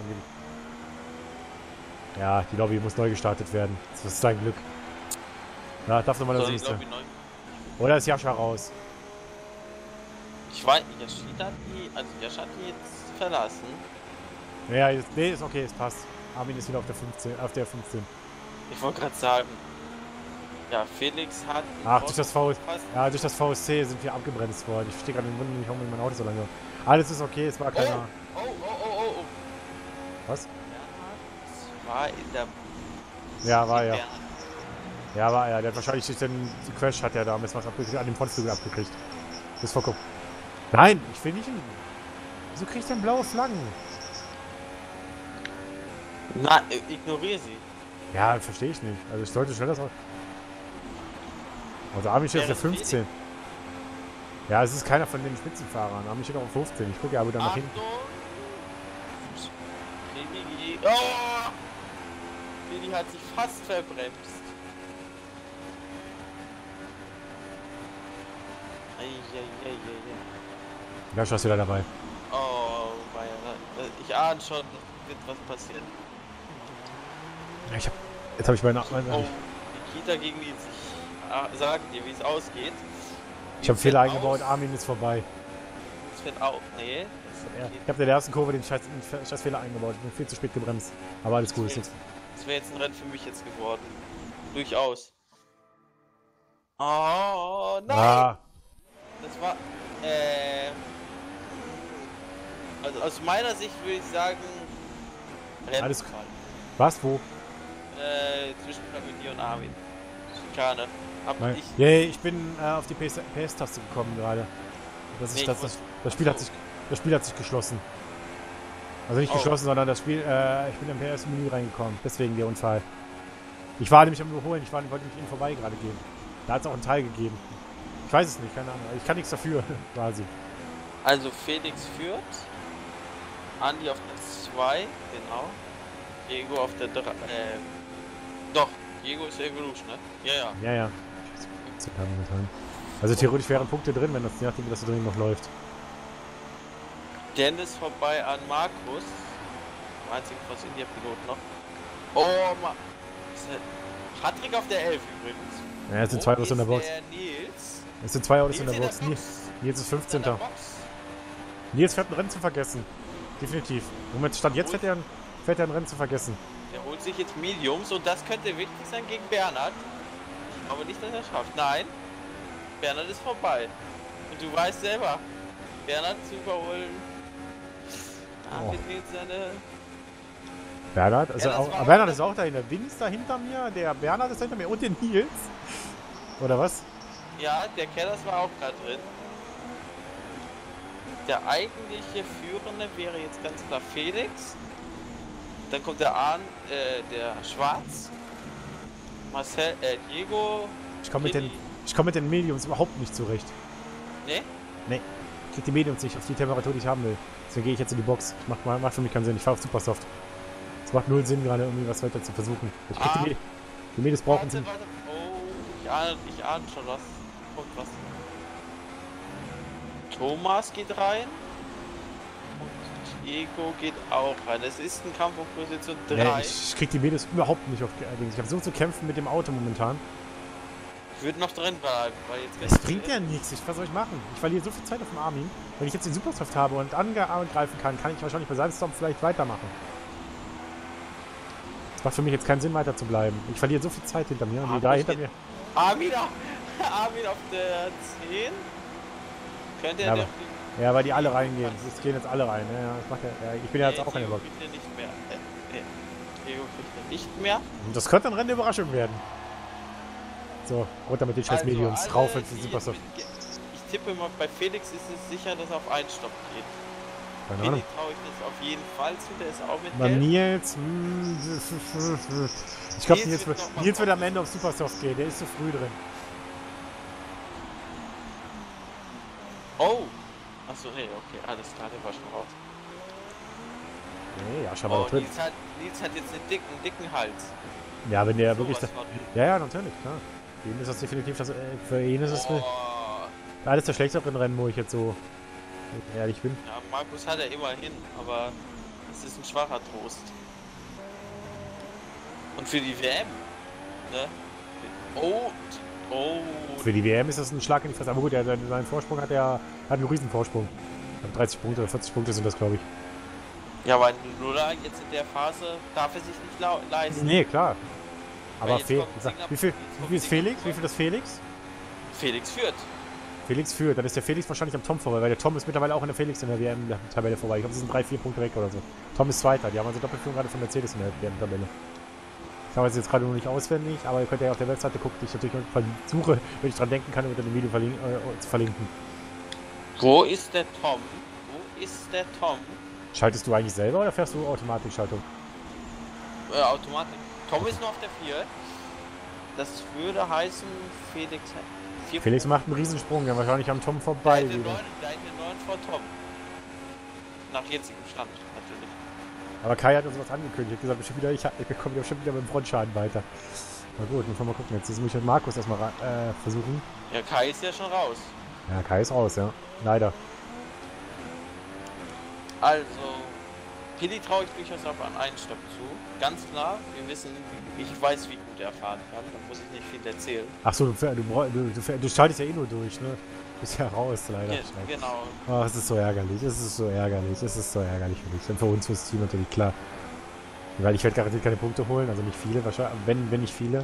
Ja, die Lobby muss neu gestartet werden. Das ist dein Glück. Ja, darf nochmal das nächste. Oder ist Jascha raus? Ich weiß nicht, Jascha hat die jetzt verlassen. Ja, nee, ist okay, es passt. Armin ist wieder auf der 15. Ich wollte gerade sagen. Ja, Felix hat... Ach, durch das VSC sind wir abgebremst worden. Ich verstehe gerade den Wunder nicht, warum mein Auto so lange... Alles ist okay, es war keiner... Oh. Was? Bernhard war in der... Ja, war er. Ja, war er. Der hat wahrscheinlich den Crash hat er da an dem Frontflügel abgekriegt. Das ist vollkommen... Nein, ich will nicht... Wieso krieg ich denn blaue Flaggen? Na, ignoriere sie. Ja, verstehe ich nicht. Also ich sollte schneller sein. Also Armin steht auf der 15. Ja, es ist keiner von den Spitzenfahrern. Armin steht auch auf 15. Ich gucke ja aber dann nach hinten. Oh! Lili hat sich fast verbremst. Ja, ich wieder dabei. Oh, ich ahne schon, wird was passieren. Ja, jetzt habe ich meine... Oh, Nikita gegen die sich sagen dir, wie es ausgeht. Ich habe Fehler eingebaut, Armin ist vorbei. Es fährt auch. Nee. Ich habe in der ersten Kurve den scheiß Fehler eingebaut. Ich bin viel zu spät gebremst. Aber alles gut. Das wäre jetzt ein Rennen für mich jetzt geworden. Durchaus. Oh nein! Ah. Das war. Also aus meiner Sicht würde ich sagen, Alles Rennunfall. Was? Wo? Zwischenfall mit dir und Armin. Schikane. Nein. Yeah, ich bin auf die PS-Taste gekommen gerade. Das Spiel hat sich geschlossen. Also nicht geschlossen, sondern das Spiel, ich bin im PS-Menü reingekommen. Deswegen der Unfall. Ich war nämlich am Überholen, wollte mich ihnen vorbei gerade gehen. Da hat es auch einen Teil gegeben. Ich weiß es nicht, keine Ahnung. Ich kann nichts dafür, quasi. Also Felix führt. Andi auf der 2, genau. Diego auf der 3. Doch, Diego ist Evolution, ne? Ja. Ja. Also theoretisch wären Punkte drin, wenn das, je nachdem, wie das da drin noch läuft. Dennis vorbei an Markus. Dem einzigen Force India Pilot noch. Oh, Patrick auf der 11 übrigens. Ja, es sind 2 Autos in der Box. Nils. Es sind 2 Autos in der Box. Nils ist 15. Nils fährt ein Rennen zu vergessen. Definitiv. Moment, Stand jetzt fährt er ein Rennen zu vergessen. Der holt sich jetzt Mediums und das könnte wichtig sein gegen Bernhard. Aber nicht, dass er schafft. Nein, Bernhard ist vorbei. Und du weißt selber, Bernhard zu überholen. Wird Nils seine... Bernhard? Bernhard ist auch dahinter. Win ist da hinter mir, der Bernhard ist hinter mir und der Nils. Oder was? Ja, der Kellers war auch gerade drin. Der eigentliche Führende wäre jetzt ganz klar Felix. Dann kommt der der Schwarz. Marcel, Diego. Ich komme mit den Mediums überhaupt nicht zurecht. Ne? Nee. Ich krieg die Mediums nicht auf die Temperatur, die ich haben will. Deswegen gehe ich jetzt in die Box. Macht für mich keinen Sinn. Ich fahre auf Supersoft. Es macht null Sinn, gerade irgendwie was weiter zu versuchen. Ich krieg die Mediums brauchen Sinn. Oh, ich ahne schon was. Kommt was. Thomas geht rein. Und Diego geht auch rein. Es ist ein Kampf auf Position 3. Nee, ich krieg die Mediums überhaupt nicht auf die. Ich habe versucht zu kämpfen mit dem Auto momentan. Ich würde noch drin bleiben, weil jetzt... Das bringt ja nichts. Was soll ich machen? Ich verliere so viel Zeit auf dem Armin. Wenn ich jetzt den Supersoft habe und angreifen kann ich wahrscheinlich bei Sandstorm vielleicht weitermachen. Es macht für mich jetzt keinen Sinn, weiter zu bleiben. Ich verliere so viel Zeit hinter mir und die da hinter mir. Armin auf der 10. Könnte er ja, weil die alle reingehen. Es gehen jetzt alle rein. Ja, das macht ich bin ja jetzt auch in der Box. Diego kriegt er nicht mehr. Und das könnte ein Rennen der Überraschung werden. So, runter mit den scheiß Mediums. Rauf ins Supersoft. Ich tippe mal, bei Felix ist es sicher, dass er auf einen Stopp geht. Keine Ahnung. Traue ich das auf jeden Fall zu, der ist auch mit bei Gelb. Nils, ich glaube, Nils wird am Ende auf Supersoft gehen, der ist zu früh drin. Oh! Achso, nee, okay, alles klar, der war schon raus. Nee, ja, schon mal drin. Nils hat jetzt einen dicken Hals. Ja, wenn der wirklich... Ja, natürlich, klar. Für ihn ist das definitiv für ihn ist es eines der schlechteren Rennen, wo ich jetzt so ehrlich bin. Ja, Markus hat er immerhin, aber es ist ein schwacher Trost. Und für die WM, ne? Oh. Für die WM ist das ein Schlag in die Fresse. Aber gut, seinen Vorsprung hat einen riesen Vorsprung. 30 Punkte oder 40 Punkte sind das, glaube ich. Ja, weil Nuller jetzt in der Phase darf er sich nicht leisten. Nee, klar. Aber wie viel ist Felix? Wie viel ist Felix? Felix führt. Felix führt. Dann ist der Felix wahrscheinlich am Tom vorbei, weil der Tom ist mittlerweile auch in der Felix in der WM-Tabelle vorbei. Ich glaube, es sind 3-4 Punkte weg oder so. Tom ist Zweiter. Die haben also Doppelführung gerade von Mercedes in der WM-Tabelle. Ich habe es jetzt gerade noch nicht auswendig, aber ihr könnt ja auf der Webseite gucken, die ich natürlich versuche, wenn ich dran denken kann, unter dem Video zu verlinken. Wo ist der Tom? Schaltest du eigentlich selber oder fährst du Automatikschaltung? Automatik. Tom ist noch auf der 4. Das würde heißen, Felix macht einen Riesensprung, ja wahrscheinlich am Tom vorbei. Der hätte 9 vor Tom. Nach jetzigem Stand, natürlich. Aber Kai hat uns was angekündigt. Er hat gesagt, ich bekomme bestimmt wieder mit dem Frontschaden weiter. Na gut, dann mal gucken. Jetzt muss ich mit Markus erstmal versuchen. Ja, Kai ist ja schon raus. Ja, Kai ist raus, ja. Leider. Also, Pili traue ich durchaus auf einen Stopp zu. Ganz klar, ich weiß, wie gut er fahren kann. Da muss ich nicht viel erzählen. Achso, du schaltest ja eh nur durch, ne? Bist ja raus, leider. Ja, genau. Oh, es ist so ärgerlich, es ist so ärgerlich für dich. Und für uns, fürs Team natürlich, klar. Weil ich werde garantiert keine Punkte holen, also nicht viele, wahrscheinlich, wenn nicht viele.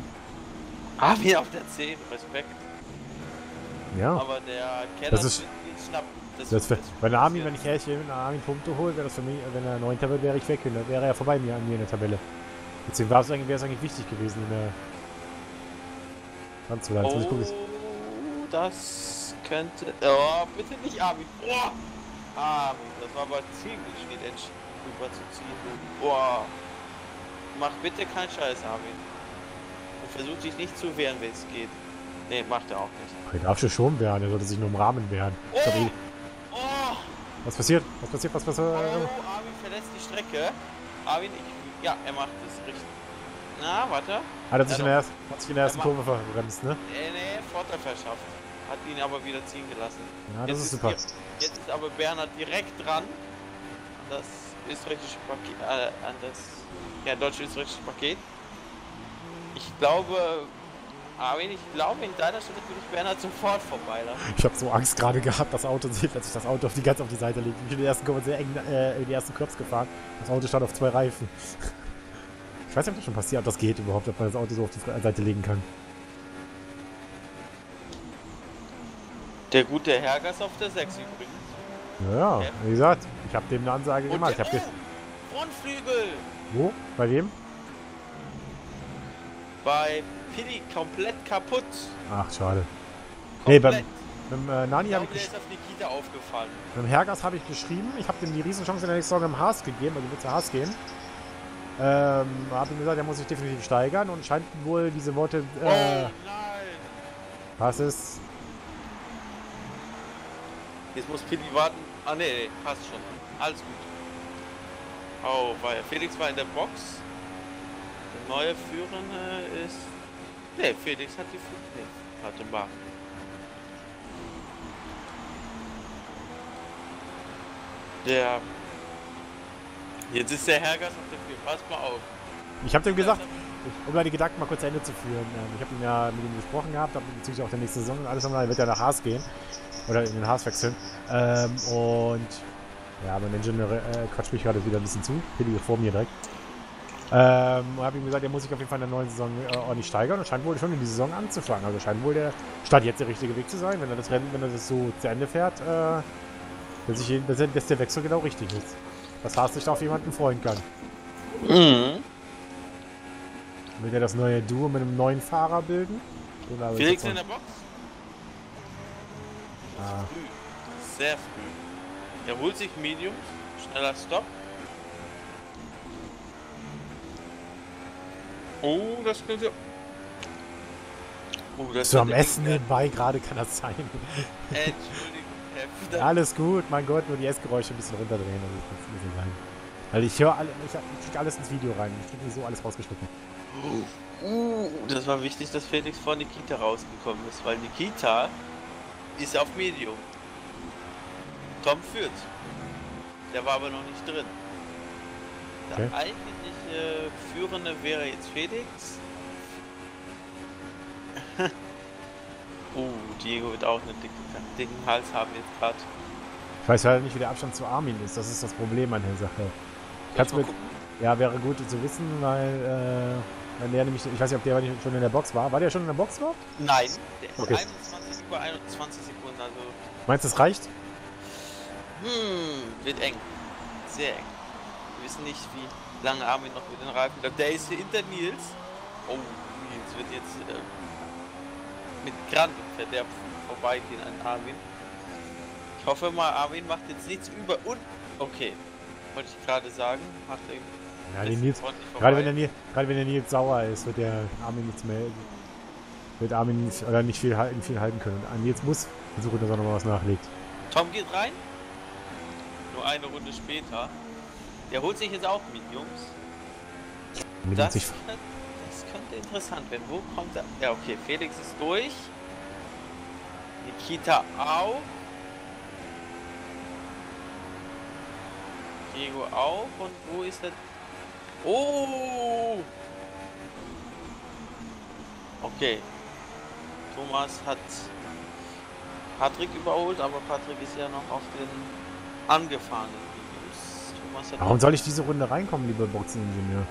Wie auf der 10, Respekt. Ja. Aber der Keller wird ihn schnappen. Wenn Armin, wenn ich ehrlich bin, wenn Armin Punkte hole, wäre das für mich, wenn er 9. wird, wäre ich weg. Dann wäre er vorbei an mir in der Tabelle. Deswegen wäre es eigentlich wichtig gewesen, in der Ranzuladen. Oh, das könnte... Oh, bitte nicht Armin. Boah! Armin, das war aber ziemlich schwierig, rüberzuziehen. Boah! Mach bitte keinen Scheiß, Armin. Und versuch dich nicht zu wehren, wenn es geht. Nee, macht er auch nicht. Er darf schon wehren, er sollte sich nur im Rahmen wehren. Oh! Oh! Was passiert? Was passiert? Oh, Armin verlässt die Strecke. Armin, ja, er macht es richtig. Na, warte. Hat sich in der ersten Kurve verbremst, ne? Nee, Vorteil verschafft. Hat ihn aber wieder ziehen gelassen. Ja, das ist super. Jetzt ist aber Bernhard direkt dran. An das österreichische Paket, an das deutsch-österreichische Paket. Ich glaube, Armin, in deiner Stelle würde ich Bernhard sofort vorbeilaufen. Ich habe so Angst gerade gehabt, das Auto sieht, als ich das Auto ganz auf die Seite lege. Ich bin in der ersten Kurve sehr eng in die ersten Curbs gefahren. Das Auto stand auf 2 Reifen. Ich weiß nicht, ob das schon passiert, ob das geht überhaupt, ob man das Auto so auf die Seite legen kann. Der gute Hergas auf der 6 übrigens. Ja, wie gesagt, ich habe dem eine Ansage gemacht. Frontflügel! Wo? Bei wem? Bei Pili komplett kaputt. Ach, schade. Komplett. Nee, beim Nani habe ich der ist auf Nikita aufgefallen. Beim Hergas habe ich geschrieben. Ich habe dem die Riesenchance in der nächsten Saison im Haas gegeben, also wird zu Haas gehen. Habe ihm gesagt, er muss sich definitiv steigern und scheint wohl diese Worte. Oh nein! Was ist? Jetzt muss Pili warten. Ah nee, passt schon. Alles gut. Oh, weil Felix war in der Box. Der neue Führende ist. Nee, Felix hat die Führung. Nee, warte mal. Jetzt ist der Hergas auf der 4. Pass mal auf. Ich habe dem gesagt, um die Gedanken mal kurz zu Ende zu führen. Ich habe ja mit ihm gesprochen gehabt, bezüglich auch der nächsten Saison und alles andere. Er wird ja nach Haas gehen. Oder in den Haas wechseln. Und ja, mein Ingenieur quatscht mich gerade wieder ein bisschen zu. Pili vor mir direkt. Habe ihm gesagt, er muss sich auf jeden Fall in der neuen Saison ordentlich steigern und scheint wohl schon in die Saison anzufangen. Also scheint wohl der Start jetzt der richtige Weg zu sein, wenn er das Rennen, wenn er das so zu Ende fährt, dass der Wechsel genau richtig ist. Dass Haas sich da auf jemanden freuen kann. Mhm. Will er das neue Duo mit einem neuen Fahrer bilden? Felix in der Box? Ah. Früh. Sehr früh. Er holt sich Medium, schneller Stopp. Oh, das könnte... Oh, das so am Essen nebenbei gerade kann das sein. Entschuldigung, Herr. Alles gut, mein Gott, nur die Essgeräusche ein bisschen runterdrehen. Also das kann nicht sein. Weil ich höre ich krieg alles ins Video rein. Ich krieg nicht so alles rausgeschnitten. Das war wichtig, dass Felix vor Nikita rausgekommen ist, weil Nikita ist auf Medium. Tom führt. Der war aber noch nicht drin. Der eigentliche Führende wäre jetzt Felix. Diego wird auch einen dicken Hals haben jetzt gerade. Ich weiß halt nicht, wie der Abstand zu Armin ist. Das ist das Problem an der Sache. Kannst du mit... Ja, wäre gut zu wissen, weil der nämlich... Ich weiß nicht, ob der schon in der Box war. War der schon in der Box überhaupt? Nein, der ist okay. Über 21 Sekunden, also... Meinst du, das reicht? Wird eng. Sehr eng. Wir wissen nicht, wie lange Armin noch mit den Reifen bleibt. Der ist hinter Nils. Oh, Nils wird jetzt mit Grand und Verderb vorbeigehen an Armin. Ich hoffe mal, Armin macht jetzt nichts über und... Okay, wollte ich gerade sagen. Macht er ja, den Nils, gerade wenn der Nils sauer ist, wird der Armin nichts mehr... Wird Armin nicht viel halten können. Und Nils muss versuchen, dass er nochmal was nachlegt. Tom geht rein. Nur eine Runde später. Der holt sich jetzt auch mit, Jungs. Das könnte interessant werden. Wo kommt er? Ja, okay. Felix ist durch. Nikita auch. Diego auch. Und wo ist der? Oh! Okay. Thomas hat Patrick überholt, aber Patrick ist ja noch auf den angefahrenen Videos. Warum soll ich diese Runde reinkommen, lieber Boxeningenieur?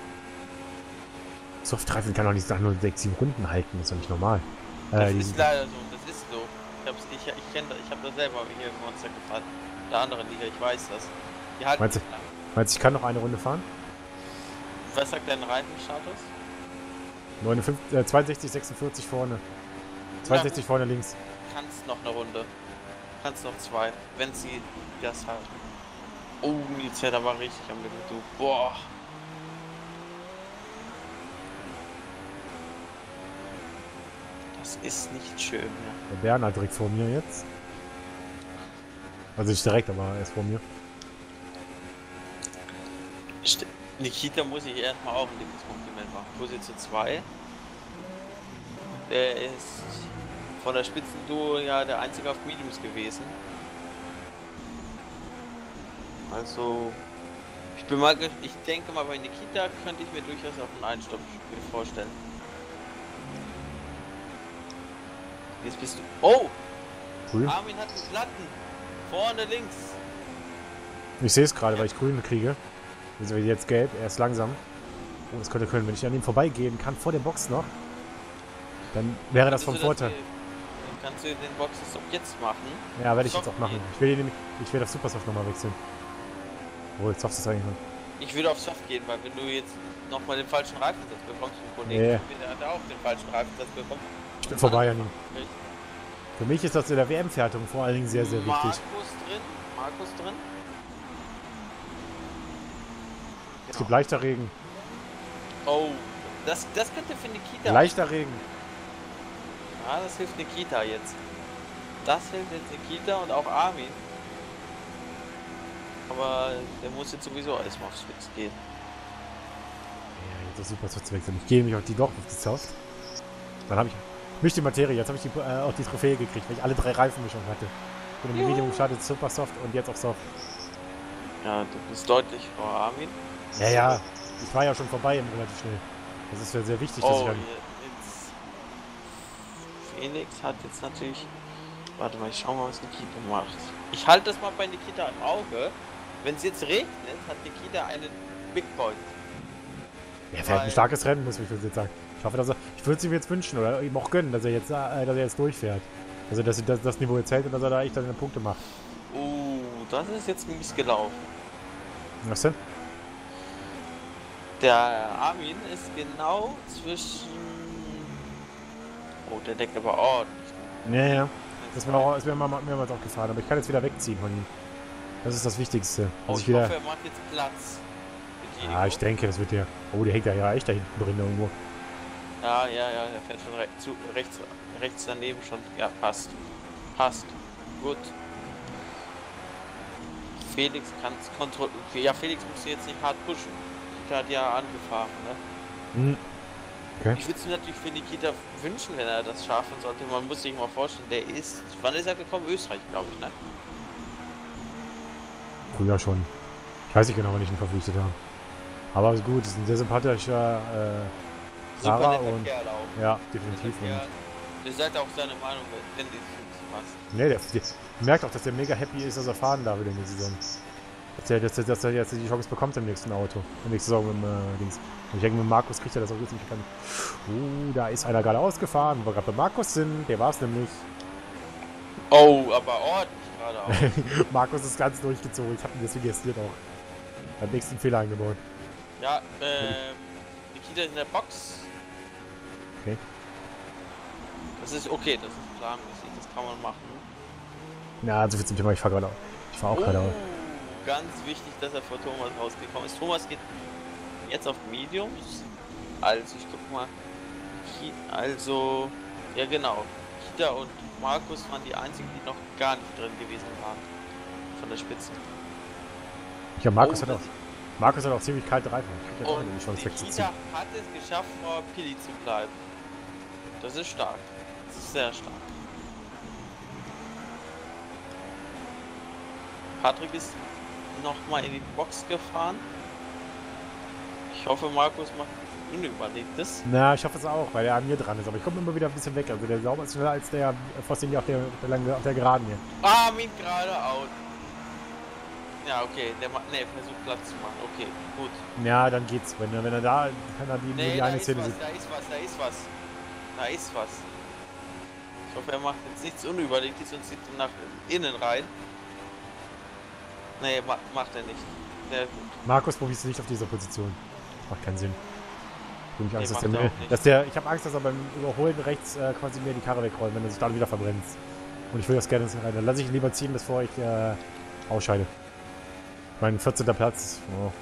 Softreifen kann doch nicht nach nur 6-7 Runden halten, das ist doch nicht normal. Das ist leider so, das ist so. Ich hab's ich kenne das, ich habe das selber hier im Monster gefahren. Der anderen Liga, ich weiß das. Die halten Meinst du, nicht lang. meinst du, ich kann noch eine Runde fahren? Was sagt dein Reifenstatus? 62, 46 vorne. 62 vorne links. Kannst noch eine Runde. Kannst noch 2, wenn sie das hat. Oh, jetzt da war richtig am Limit, du. Boah. Das ist nicht schön, ja. Der Bernhard direkt vor mir jetzt. Also nicht direkt, aber er ist vor mir. Nikita muss ich erstmal auch ein dickes Kompliment machen. Position 2. Der ist von der Spitzenduo ja der einzige auf Mediums gewesen. Also, ich denke mal, bei Nikita könnte ich mir durchaus auch ein Einstoppspiel vorstellen. Jetzt bist du. Oh! Grün. Armin hat einen Platten. Vorne links. Ich sehe es gerade, weil ich grün kriege. Also jetzt gelb, er ist langsam. Oh, das könnte können. Wenn ich an ihm vorbeigehen kann, vor der Box noch, dann wäre das vom Vorteil. Kannst du den Boxenstopp jetzt machen? Ja, werde ich jetzt auch machen. Ich will auf Supersoft nochmal wechseln. Oh, jetzt Soft ist eigentlich noch. Ich würde auf Soft gehen, weil wenn du jetzt nochmal den falschen Reifensatz bekommst, ein Kollege, der hat auch den falschen Reifensatz bekommen. Ich bin vorbei an ihm. Für mich ist das in der WM-Fertigung vor allen Dingen sehr, sehr wichtig. Markus drin. Es gibt leichter Regen. Oh, das könnte für Nikita. Leichter Regen. Ja, das hilft Nikita jetzt. Das hilft jetzt Nikita und auch Armin. Aber der muss jetzt sowieso erstmal aufs Fix gehen. Ja, jetzt ist super zu wechseln. Ich gehe nämlich auf die doch auf die Soft. Dann habe ich mich die Materie. Jetzt habe ich auch die Trophäe gekriegt, weil ich alle 3 Reifenmischungen hatte. Ich bin im Medium gestartet, Super Soft und jetzt auf Soft. Ja, du bist deutlich vor Armin. Ja, ja. Ich war ja schon vorbei relativ schnell. Das ist ja sehr wichtig, dass ich dann... Jetzt Felix hat jetzt natürlich... Warte mal, ich schau mal, was Nikita macht. Ich halte das mal bei Nikita im Auge. Wenn es jetzt regnet, hat Nikita einen Big Point. Er fährt ein starkes Rennen, muss ich jetzt sagen. Ich hoffe, dass er... Ich würde es ihm jetzt wünschen oder ihm auch gönnen, dass er jetzt durchfährt. Also, dass das Niveau jetzt hält und dass er da echt dann Punkte macht. Das ist jetzt mies gelaufen. Was denn? Der Armin ist genau zwischen... Oh, der deckt aber ordentlich. Ja, ja. Das wäre mehrmals auch gefahren, aber ich kann jetzt wieder wegziehen von ihm. Das ist das Wichtigste. Oh, ich hoffe, er macht jetzt Platz. Ja, ich denke, das wird der... Oh, der hängt ja echt da hinten drin irgendwo. Ja, der fährt schon rechts daneben schon. Ja, passt. Passt. Gut. Felix kann es kontrollieren. Ja, Felix muss jetzt nicht hart pushen. Der hat ja angefahren, ne? Okay. Ich würde es mir natürlich für Nikita wünschen, wenn er das schaffen sollte. Man muss sich mal vorstellen, der ist... Wann ist er gekommen? Österreich, glaube ich, ne? Früher schon. Ich weiß nicht genau, wann ich ihn verpflichtet habe. Aber ist gut, ist ein sehr sympathischer Fahrer und... Ja, definitiv. Der sagt auch seine Meinung, wenn die was. Ne, der merkt auch, dass der mega happy ist, dass er fahren darf in der Saison. Dass er jetzt die Chance bekommt im nächsten Auto. Im nächsten Saison im Dings. Und ich denke, mit Markus kriegt er das auch jetzt nicht kann. Da ist einer gerade ausgefahren, wo wir gerade bei Markus sind. Der war es nämlich. Oh, aber ordentlich gerade auch. Markus ist ganz durchgezogen. Ich habe ihn deswegen gestiert auch. Beim nächsten Fehler eingebaut. Ja, Nikita ist in der Box. Okay. Das ist okay, das ist planmäßig, das kann man machen. Ja, also viel zum Thema, ich fahre auch gerade auf. Ganz wichtig, dass er vor Thomas rausgekommen ist. Thomas geht jetzt auf Mediums. Also, ich guck mal. Also, ja genau. Kita und Markus waren die einzigen, die noch gar nicht drin gewesen waren. Von der Spitze. Ja, Markus hat auch ziemlich kalte Reifen. Ich und Kita hat es geschafft, vor Pili zu bleiben. Das ist stark. Das ist sehr stark. Patrick ist nochmal in die Box gefahren. Ich hoffe, Markus macht Unüberlegtes. Na, ich hoffe es auch, weil er an mir dran ist. Aber ich komme immer wieder ein bisschen weg. Also der Sauber ist schneller als der Fossil hier auf der Geraden hier. Armin geradeaus. Ja, okay. Der versucht Platz zu machen. Okay, gut. Ja, dann geht's. Wenn er da die eine Szene sieht. Da ist was. Ich hoffe, er macht jetzt nichts Unüberlegtes und zieht nach innen rein. Nee, macht er nicht. Sehr gut. Markus probierst du nicht auf dieser Position. Macht keinen Sinn. Ich habe Angst, Nee, dass macht er auch nicht. ich habe Angst, dass er beim Überholen rechts quasi mir die Karre wegrollt, wenn er sich dann wieder verbrennt. Und ich will das gerne rein. Dann lasse ich ihn lieber ziehen, bevor ich ausscheide. Mein 14. Platz. Oh.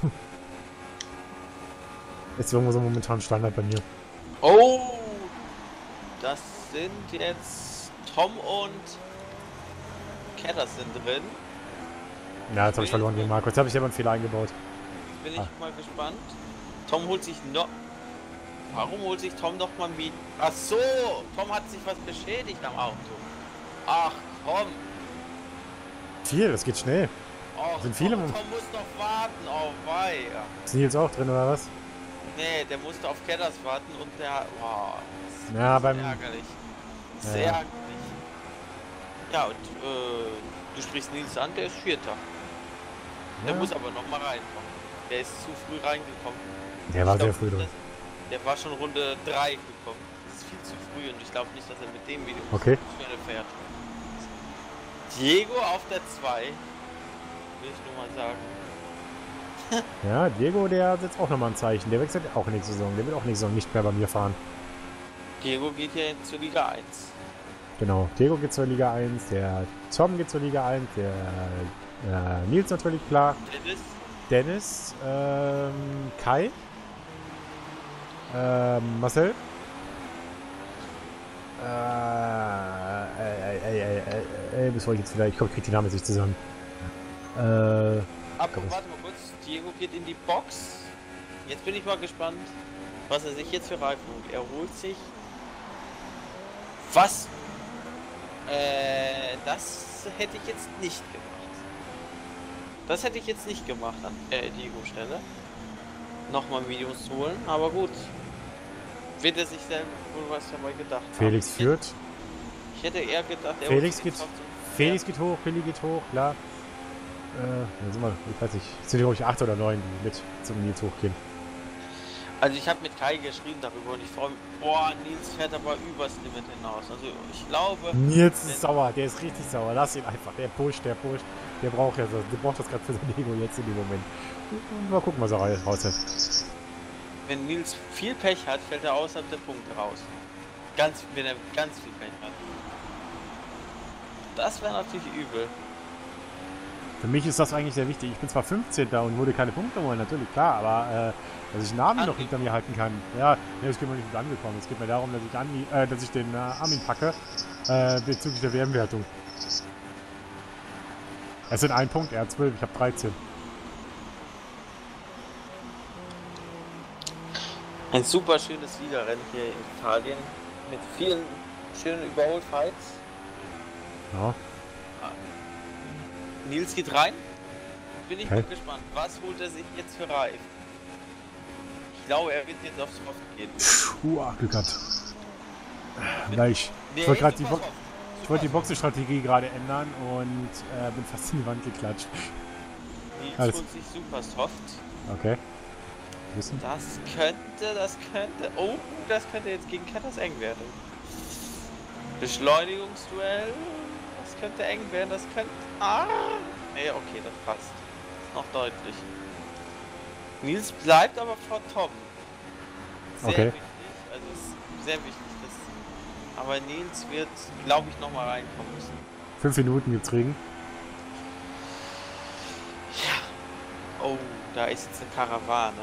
Ist irgendwo so momentan Standard bei mir. Oh! Das sind jetzt Tom und Ketters sind drin. Ja, jetzt habe ich verloren gegen Markus. Jetzt habe ich aber einen Fehler eingebaut. Jetzt bin ich mal gespannt. Tom holt sich noch... Warum holt sich Tom noch mal mit? Ach so! Tom hat sich was beschädigt am Auto. Ach komm! Viel, das geht schnell. Oh, Sind viele Tom muss noch warten. Oh wei. Ist Nils auch drin, oder was? Nee, der musste auf Ketters warten und der... Wow, das Ja, ist beim... ärgerlich. Ja. Sehr ärgerlich. Ja, und du sprichst Nils an, der ist Vierter. Der Ja. muss aber noch mal reinkommen. Der ist zu früh reingekommen. Der war Ich sehr glaub früh nicht, drin. Der war schon Runde 3 gekommen. Das ist viel zu früh und ich glaube nicht, dass er mit dem Video Okay. schnell fährt. Diego auf der 2. Will ich nur mal sagen. Ja, Diego, der setzt auch nochmal ein Zeichen. Der wechselt auch nächste Saison. Der wird auch nächste Saison nicht mehr bei mir fahren. Diego geht hier zur Liga 1. Genau. Diego geht zur Liga 1, der Tom geht zur Liga 1, der Nils natürlich klar. Dennis, Dennis, Kai, Marcel, bis ich jetzt wieder, ich krieg die Namen jetzt nicht zusammen. warte mal kurz. Diego geht in die Box. Jetzt bin ich mal gespannt, was er sich jetzt für Reifen holt. Er holt sich... Was? Das hätte ich jetzt nicht gemacht. Das hätte ich jetzt nicht gemacht an Diego Stelle. Nochmal Videos zu holen, aber gut. Wird er sich selber wohl was dabei gedacht Felix haben. führt. Ich hätte eher gedacht, er Felix holt sich geht, jetzt noch zum- Felix geht hoch, Billy geht hoch, klar. Dann sind wir, ich weiß nicht, es sind glaube ich 8 oder 9, die mit zum Nils hochgehen. Also ich habe mit Kai geschrieben darüber und ich freue mich. Boah, Nils fährt aber übers Limit hinaus. Also ich glaube... Nils ist sauer, der ist richtig sauer. Lass ihn einfach. Der pusht. Der braucht ja so, der braucht das gerade für sein Ego jetzt in dem Moment. Mal gucken, was er raus hat. Wenn Nils viel Pech hat, fällt er außerhalb der Punkte raus. Wenn er ganz viel Pech hat. Das wäre natürlich übel. Für mich ist das eigentlich sehr wichtig. Ich bin zwar 15. und würde keine Punkte holen, natürlich, klar, aber dass ich einen Armin noch hinter mir halten kann. Ja, nee, es geht mir nicht mit angekommen. Es geht mir darum, dass ich den Armin packe bezüglich der WM-Wertung. Es sind 1 Punkt, er hat 12, ich habe 13. Ein super schönes Liederrennen hier in Italien. Mit vielen schönen Überholfights. Ja. Nils geht rein. Bin ich Okay. mal gespannt. Was holt er sich jetzt für Reifen? Ich glaube, er wird jetzt aufs Soft gehen. Glück gehabt. Weil ich wollte gerade die Boxenstrategie gerade ändern und bin fast in die Wand geklatscht. Nils Alles. holt sich super Soft. Okay. Wissen? Das könnte... Oh, das könnte jetzt gegen Ketters eng werden. Beschleunigungsduell. Das könnte eng werden, das könnte... Nee, okay, das passt. Ist noch deutlich. Nils bleibt aber vor Tom. Sehr Okay. wichtig. Also ist sehr wichtig. Aber Nils wird, glaube ich, nochmal reinkommen müssen. 5 Minuten gibt's Regen. Oh, da ist jetzt eine Karawane.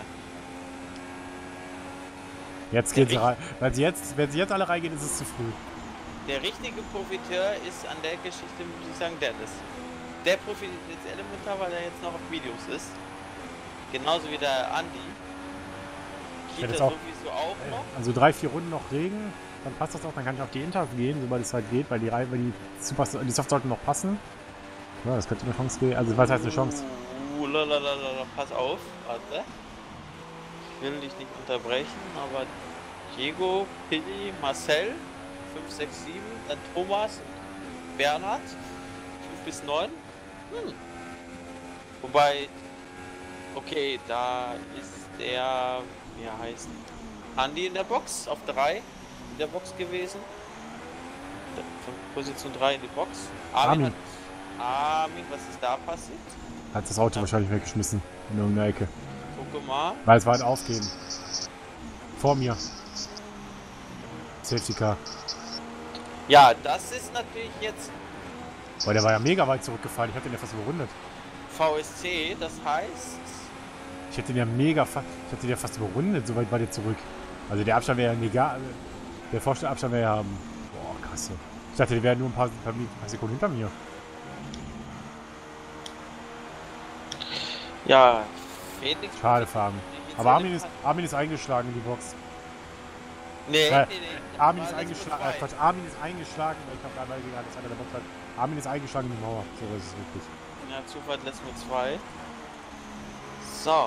Jetzt gehen sie rein. Wenn sie jetzt alle reingehen, ist es zu früh. Der richtige Profiteur ist an der Geschichte, muss ich sagen, Dennis. Der profitiert jetzt elementar, weil er jetzt noch auf Videos ist. Genauso wie der Andi. Ja, Kita das auch. sowieso auch noch. Also 3-4 Runden noch Regen, dann passt das auch. Dann kann ich auf die Inter gehen, sobald es halt geht, weil die Soft sollten noch passen. Ja, das könnte eine Chance geben. Also was heißt eine Chance? Lalalala, pass auf, warte. Ich will dich nicht unterbrechen, aber Diego, Pilli, Marcel, 5, 6, 7, dann Thomas, Bernhard, 5 bis 9. Wobei, okay, da ist der, wie er heißt, Andi in der Box, auf 3 in der Box gewesen. von Position 3 in die Box. Armin. Armin, was ist da passiert? Hat das Auto wahrscheinlich weggeschmissen. In irgendeiner Ecke. Gucke mal. Weil es war ein Aufgeben. Vor mir. Safety Car. Ja, das ist natürlich jetzt Boah, der war ja mega weit zurückgefallen. Ich hab den ja fast überrundet. VSC, das heißt... Ich hätte den ja ich hätte den ja fast überrundet. So weit war der zurück. Also der Abstand wäre ja mega... Der Vorstellabstand wäre ja... Boah, krass. Ich dachte, der wäre nur ein paar Sekunden hinter mir. Ja, Felix... Schade, Farben. Aber Armin ist eingeschlagen in die Box. Nee, Ja, nee. Armin ist eingeschlagen. Quatsch, Armin ist eingeschlagen. Ich habe einmal gegen alles andere der Box hat. Armin ist eingeschlagen in die Mauer. So ist es wirklich. Ja, Zufall lässt nur 2. So.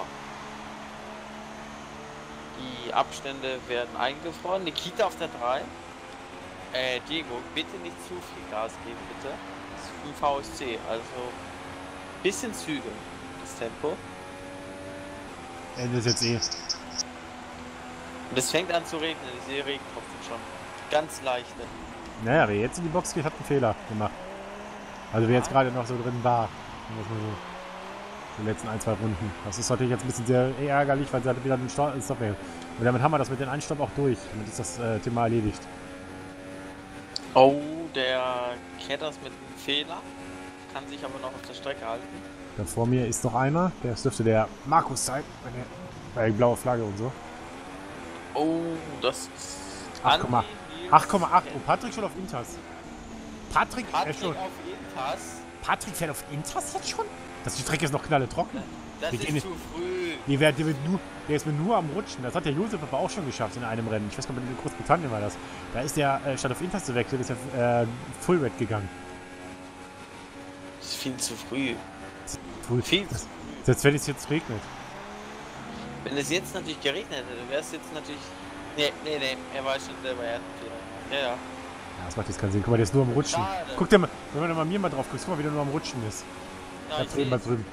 Die Abstände werden eingefroren. Nikita auf der 3. Diego, bitte nicht zu viel Gas geben, bitte. Das ist ein VSC, also bisschen zügeln, das Tempo. Ende ist jetzt eh. Und es fängt an zu regnen, ich sehe Regentropfen schon. Ganz leichte. Naja, wer jetzt in die Box geht, hat einen Fehler gemacht. Also wer jetzt gerade noch so drin war. Muss man so. Die letzten 1, 2 Runden. Das ist natürlich jetzt ein bisschen sehr ärgerlich, weil sie hat wieder den Stopp. Und damit haben wir das mit den Einstopp auch durch. Damit ist das Thema erledigt. Oh, der Ketters mit einem Fehler. Kann sich aber noch auf der Strecke halten. Da vor mir ist noch einer. Das dürfte der Markus sein. Bei der blaue Flagge und so. Oh, das ist... 8,8. 8,8. Oh, Patrick schon auf Intas. Patrick auf Intas. Patrick fährt auf Intas jetzt schon? Die Strecke ist noch knalle trocken. Das ist zu früh. Der ist mir nur am Rutschen. Das hat der Josef aber auch schon geschafft in einem Rennen. Ich weiß gar nicht, in Großbritannien war das. Da ist der, statt auf Intas zu wechseln, ist er Full Red gegangen. Das ist viel zu früh. Viel zu früh. Selbst wenn es jetzt regnet. Wenn es jetzt natürlich geregnet hätte, wäre es jetzt natürlich... Nee, er weiß schon selber, er hat einen Fehler. Ja. Ja, das macht jetzt keinen Sinn. Guck mal, der ist nur am Rutschen. Schade. Guck dir mal, wenn du mal mir mal drauf guckst, guck mal, wie der nur am Rutschen ist. Ja, Ganz drüben, mal drüben.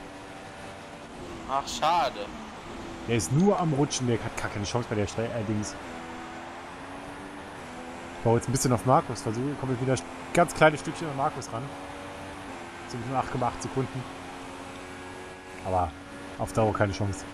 Ach, schade. Der ist nur am Rutschen, der hat gar keine Chance bei der Dings. Ich baue jetzt ein bisschen auf Markus, komme wieder ganz kleine Stückchen an Markus ran. Sind nur 8,8 Sekunden. Aber auf Dauer keine Chance.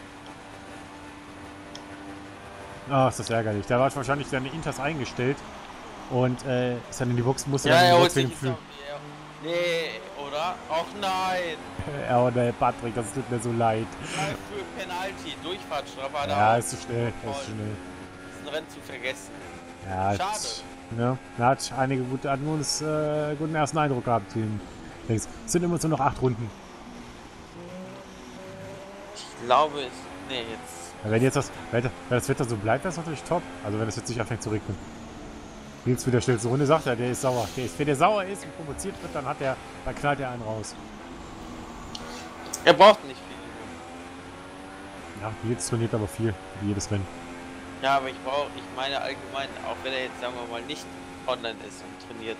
Ah, ist das ärgerlich. Da war wahrscheinlich seine Intas eingestellt und ist dann in die Box, musste dann in die Box hinführen. Nee, oder? Auch nein! Oh ne, Patrick, das tut mir so leid. Für Penalty, Durchfahrtsstrafe. Ja, ist zu schnell, ist zu schnell. Das ist ein Rennen zu vergessen. Ja, schade. Ja, hat einige guten ersten Eindruck gehabt. Es sind immer so noch 8 Runden. Ich glaube es. Nee, jetzt. Ja, wenn das Wetter so bleibt, das ist natürlich top. Also wenn es jetzt nicht anfängt zu regnen. Nils wieder schnellste Runde sagt er, der ist sauer. Wenn der sauer ist und provoziert wird, dann knallt er einen raus. Er braucht nicht viel. Ja, Nils trainiert aber viel, wie jedes Rennen. Ja, aber ich meine allgemein, auch wenn er jetzt, sagen wir mal, nicht online ist und trainiert.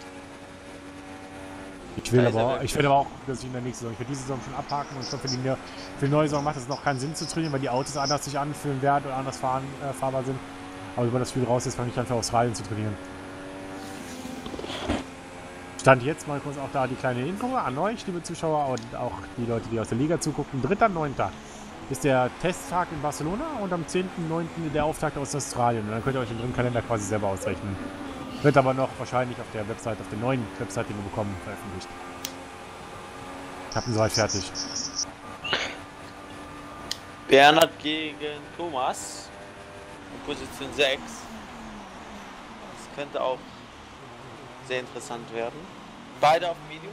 Ich will aber auch, dass ich in der nächsten Saison, ich werde diese Saison schon abhaken und ich glaube, für die neue Saison macht es noch keinen Sinn zu trainieren, weil die Autos anders sich anfühlen werden oder anders fahrbar sind. Aber wenn das Spiel raus ist, fange ich an für Australien zu trainieren. Stand jetzt mal kurz auch da die kleine Info an euch, liebe Zuschauer und auch die Leute, die aus der Liga zugucken. 3.9. ist der Testtag in Barcelona und am 10.9. der Auftakt aus Australien. Und dann könnt ihr euch den Kalender quasi selber ausrechnen. Wird aber noch wahrscheinlich auf der Website, auf der neuen Website, die wir bekommen, veröffentlicht. Ich habe ihn soweit fertig. Bernhard gegen Thomas. In Position 6. Das könnte auch sehr interessant werden. Beide auf Mediums.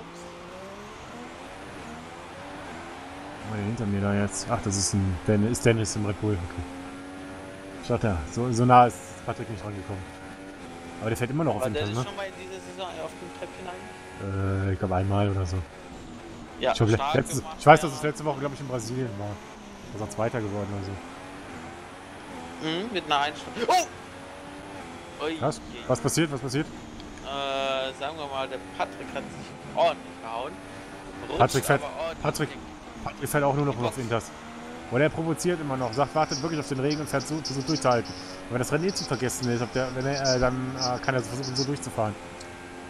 Was ist hinter mir da jetzt? Ach, das ist Dennis im Red Bull. Okay. Ich dachte ja, so nah ist Patrick nicht rangekommen. Aber der fährt immer noch auf den Tag, ne? War der schon mal in dieser Saison auf dem Treppchen eigentlich? Ich glaube einmal oder so. Ja, ich weiß, dass es letzte Woche, glaube ich, in Brasilien war. Da ist er Zweiter geworden oder so. Mhm, mit einer Einstellung. Oh! Ui, Was passiert? Sagen wir mal, der Patrick hat sich ordentlich gehauen. Patrick fährt auch nur noch auf Intas. Oder er provoziert immer noch, wartet wirklich auf den Regen und fährt so durchzuhalten. Und wenn das Rennen zu vergessen ist, dann kann er versuchen, so durchzufahren.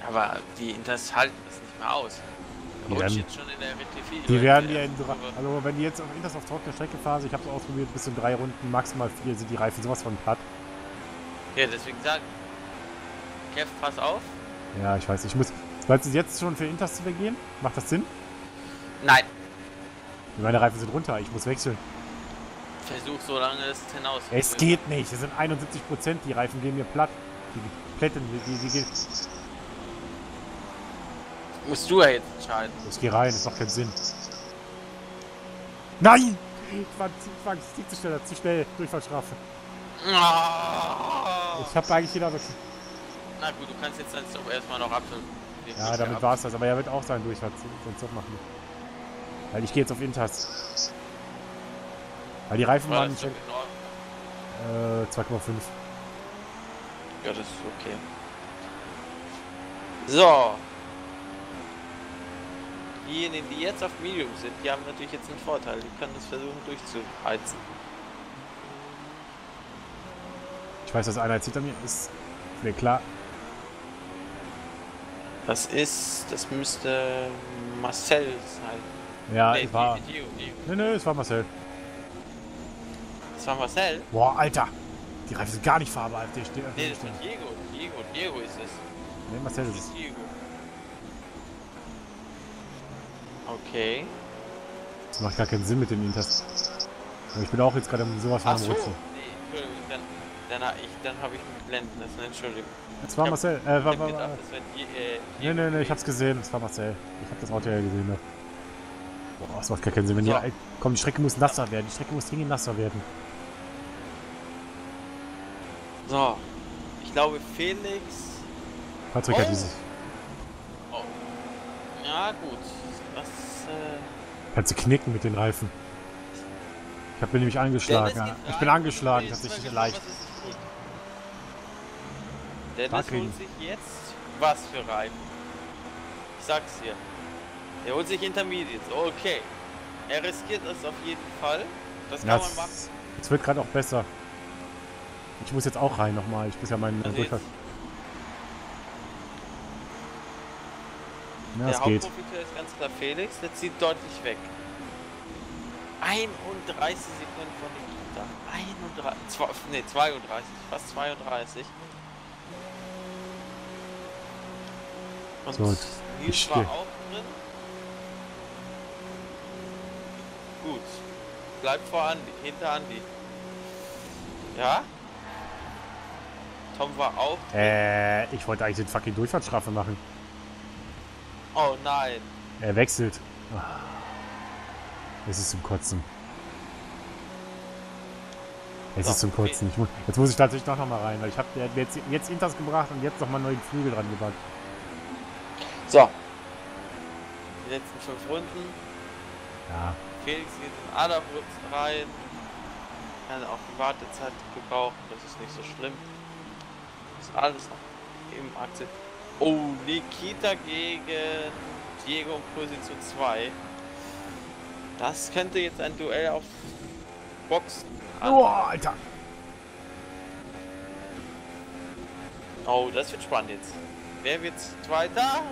Aber die Inters halten das nicht mehr aus. Die Rutscht werden- jetzt schon in der Rectifier. Die werden die also wenn die jetzt auf Inters auf trockener Streckephase, ich habe es ausprobiert, bis in 3 Runden, maximal 4 sind die Reifen sowas von platt. Ja, deswegen sagen. Kev, pass auf. Ja, ich weiß, ich muss. Sollst du jetzt schon für Inters zu gehen? Macht das Sinn? Nein. Meine Reifen sind runter, ich muss wechseln. Versuch so lange es hinaus. Es geht nicht, es sind 71%, die Reifen gehen mir platt. Die plätten, die gehen. Musst du ja jetzt entscheiden. Ich gehe rein, das macht keinen Sinn. Nein! Ich war zu schnell, Durchfallstrafe. Oh. Ich habe eigentlich jeder. Na gut, du kannst jetzt dann doch erstmal noch absolut. Ja, damit war es das, aber er wird auch seinen Durchfall sonst doch machen. Weil ich gehe jetzt auf Inters. Weil die Reifen waren schon 2,5. Ja, das ist okay. So. Diejenigen, die jetzt auf Medium sind, die haben natürlich jetzt einen Vorteil. Die können das versuchen durchzuheizen. Ich weiß, dass einer jetzt hinter mir ist. Mir klar. Das müsste Marcel sein. Ja, Nee, es war. Diego. Nee, es war Marcel. Das war Marcel? Boah, Alter! Die Reifen sind gar nicht fahrbar. Der steht einfach Nee, das stehen. war Diego ist es. Nee, Marcel ist Das es. ist Diego. Okay. Das macht gar keinen Sinn mit den Inters. Aber ich bin auch jetzt gerade sowas von Ach am so. Rutschen. Nee, Entschuldigung, dann habe ich mich blenden lassen. Entschuldigung. Es war Ja, Marcel. Ich hab war. gedacht, das wäre Diego. Nee, ich hab's gesehen. Es war Marcel. Ich hab das Auto ja gesehen. Ne? Boah, das macht gar keinen Sinn. Wenn So. die, komm, die Strecke muss nasser werden. Die Strecke muss dringend nasser werden. So. Ich glaube, Felix. Patrick hat dieses. Oh. Ja, gut. Das, Kannst du knicken mit den Reifen. Ich hab mir nämlich angeschlagen. Dennis geht Ich bin rein. angeschlagen, Jetzt tatsächlich mal leicht. gespannt, was es ist. Dennis Stark kriegen. holt sich jetzt was für Reifen? Ich sag's dir. Er holt sich Intermediates. Okay. Er riskiert es auf jeden Fall. Das kann man machen. Es wird gerade auch besser. Ich muss jetzt auch rein nochmal. Ich muss ja meinen Also Durchfall. jetzt, Ja, der es geht. Hauptprofiteur ist ganz klar Felix. Der zieht deutlich weg. 31 Sekunden von Nikita. 32. Fast 32. Und So, Nils ich war steh. auch drin. Gut. Bleibt vor Andi, hinter Andi. Ja? Tom war auch. Ich wollte eigentlich den fucking Durchfahrtsstrafe machen. Oh nein. Er wechselt. Es ist zum Kotzen. Es ist zum Kotzen. Jetzt muss ich tatsächlich doch nochmal rein, weil ich habe jetzt Inters gebracht und jetzt nochmal einen neuen Flügel dran gepackt. So. Die letzten 5 Runden. Ja. Felix geht in Adaputz rein. Kann auch die Wartezeit gebrauchen, das ist nicht so schlimm. Ist alles noch im Akzent. Oh, Nikita gegen Diego in Position 2. Das könnte jetzt ein Duell auf Boxen. Oh, Alter! Oh, das wird spannend jetzt. Wer wird Zweiter?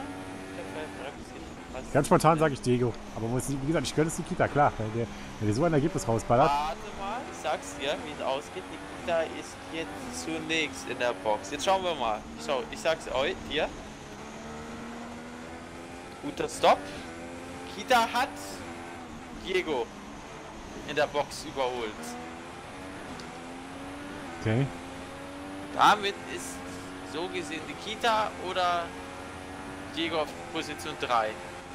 Ganz spontan sage ich Diego. Aber wie gesagt, ich gönne es Nikita, klar. Wenn der so ein Ergebnis rausballert. Warte mal, ich sag's dir, wie es ausgeht. Nikita ist jetzt zunächst in der Box. Jetzt schauen wir mal. Ich sag's euch, hier. Guter Stop. Nikita hat Diego in der Box überholt. Okay. Damit ist so gesehen Nikita oder Diego auf Position 3.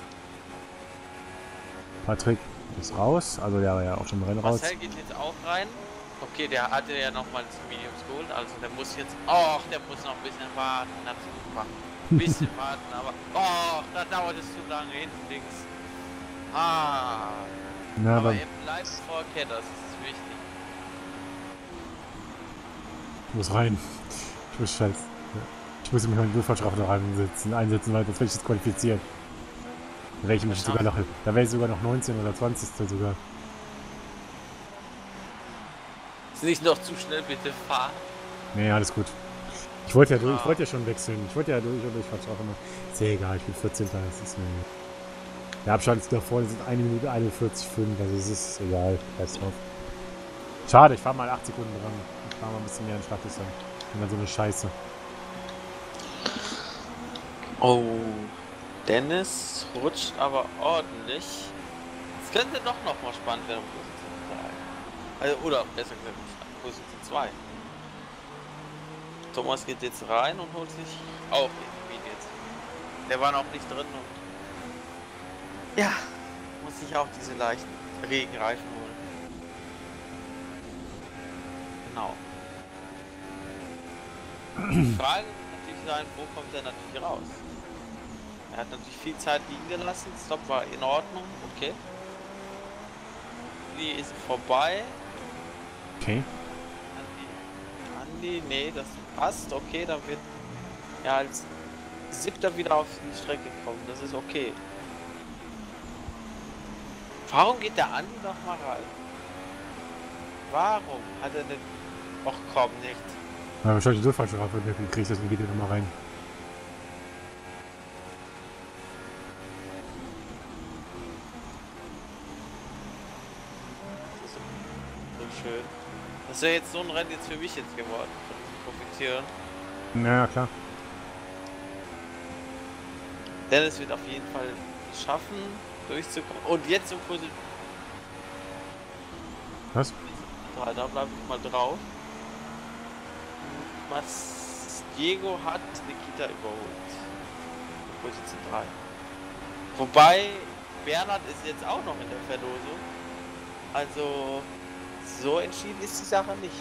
Patrick ist raus. Also der war ja auch schon im Rennen raus. Marcel geht jetzt auch rein. Okay, der hatte ja nochmal das Mediums geholt, also der muss jetzt. Oh, der muss noch ein bisschen warten. Das ist super. Ein bisschen warten, aber. Oh, da dauert es zu lange hinten links. Ah. Ja, Aber aber er bleibt vor Ketters, das ist wichtig. ich muss rein. Ich muss scheiße. Ich muss mich mal in die Durchfahrtsstrafe einsetzen, weil das werde ich jetzt qualifizieren. Da wäre ich nämlich sogar noch. Da wäre ich sogar noch 19 oder 20. sogar. Ist nicht noch zu schnell, bitte fahren. Nee, alles gut. Ich wollte ja durch, ich wollte ja schon wechseln. Ich wollte ja durch und ich quatsch auch immer. Ist ja egal, ich bin 14. Das ist mir. Der Abstand da vorne sind 1 Minute 41,5. Also es ist egal. Scheiß drauf. Schade, ich fahre mal 8 Sekunden dran. Ich fahre mal ein bisschen mehr in Stadt ist dann. Immer so eine Scheiße. Oh, Dennis rutscht aber ordentlich. Es könnte doch noch mal spannend werden, Position 3. Also, oder besser gesagt, Position 2. Thomas geht jetzt rein und holt sich auch irgendwie jetzt. Der war noch nicht drin und ja, muss sich auch diese leichten Regenreifen holen. Genau. Die Frage wird natürlich sein, wo kommt er natürlich raus? Er hat natürlich viel Zeit liegen gelassen, Stop war in Ordnung, okay. Die ist vorbei. Okay. Andi, nee, das passt, okay, dann wird er als 7. wieder auf die Strecke kommen, das ist okay. Warum geht der Andi noch mal rein? Warum hat er denn... Och komm, nicht. Ja, wahrscheinlich die Durchfahrtsstrafe gekriegt, deswegen geht ihr nochmal rein. Das ist so schön. Das wäre jetzt so ein Rennen jetzt für mich jetzt geworden. Profitieren. Ja, klar. Dennis wird auf jeden Fall schaffen, durchzukommen. Und jetzt zum Position. Was? Da bleibe ich mal drauf. Was Diego hat Nikita überholt. Position 3. Wobei Bernhard ist jetzt auch noch in der Verlosung. Also so entschieden ist die Sache nicht.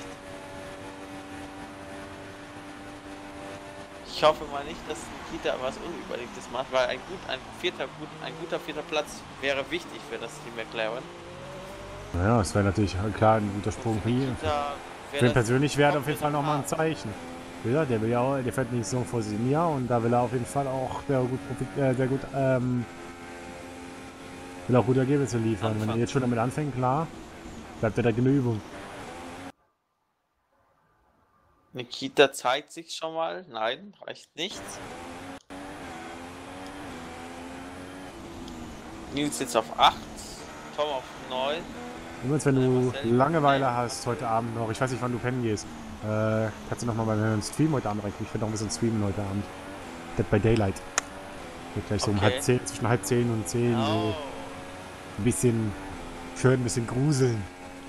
Ich hoffe mal nicht, dass Nikita was Unüberlegtes macht, weil ein guter vierter Platz wäre wichtig für das Team McLaren. Naja, es wäre natürlich klar ein guter Sprung hier. Für ihn persönlich wäre auf jeden Fall nochmal ein Zeichen. Ja, der will ja auch, der fährt nicht so vor Senior und da will er auf jeden Fall auch will auch gute Ergebnisse liefern. Wenn er jetzt schon damit anfängt, klar, bleibt er da in der Übung. Nikita zeigt sich schon mal. Nein, reicht nicht. Nils jetzt auf 8, Tom auf 9. Übrigens, wenn du Langeweile hast heute Abend noch, ich weiß nicht, wann du pennen gehst, kannst du nochmal bei mir Stream heute Abend rechnen. Ich werde noch ein bisschen streamen heute Abend. Dead by Daylight. Wird gleich so um halb 10, zwischen halb 10 und 10 so ein bisschen schön, ein bisschen gruseln.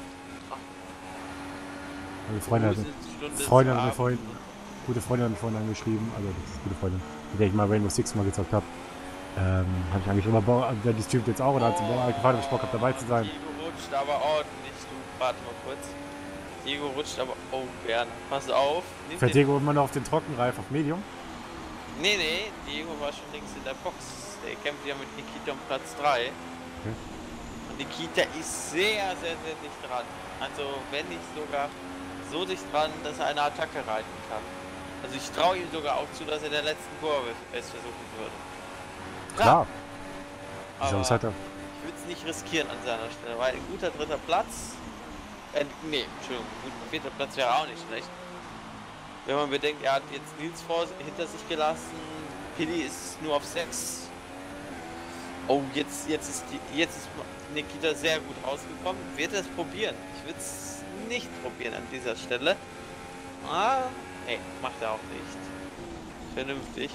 Meine Freundin hat mir vorhin, gute Freundin hat mich vorhin angeschrieben, also das ist eine gute Freundin, mit der ich mal Rainbow Six mal gezockt habe. Habe ich eigentlich immer Bock, die streamt jetzt auch, oder hat sie gefragt, ob ich Bock habe dabei zu sein. Diego rutscht aber ordentlich, du, warte mal kurz. Diego rutscht aber, oh Bernd, pass auf. Fährt Diego immer noch auf den Trockenreif auf Medium? Nee, Diego war schon links in der Box. Der kämpft ja mit Nikita um Platz 3. Okay. Und Nikita ist sehr, sehr, sehr dicht dran. Also wenn nicht sogar so dicht dran, dass er eine Attacke reiten kann. Also ich traue ihm sogar auch zu, dass er in der letzten Kurve es versuchen würde. Klar. Aber Chance hat er. ich würde es nicht riskieren an seiner Stelle, weil ein guter 3. Platz, nee, Entschuldigung, ein guter 4. Platz wäre auch nicht schlecht. Wenn man bedenkt, er hat jetzt Nils hinter sich gelassen, Hilly ist nur auf 6. Oh, jetzt ist Nikita sehr gut rausgekommen. Wird er es probieren? Ich würde es nicht probieren an dieser Stelle. Nee, macht er auch nicht. Vernünftig.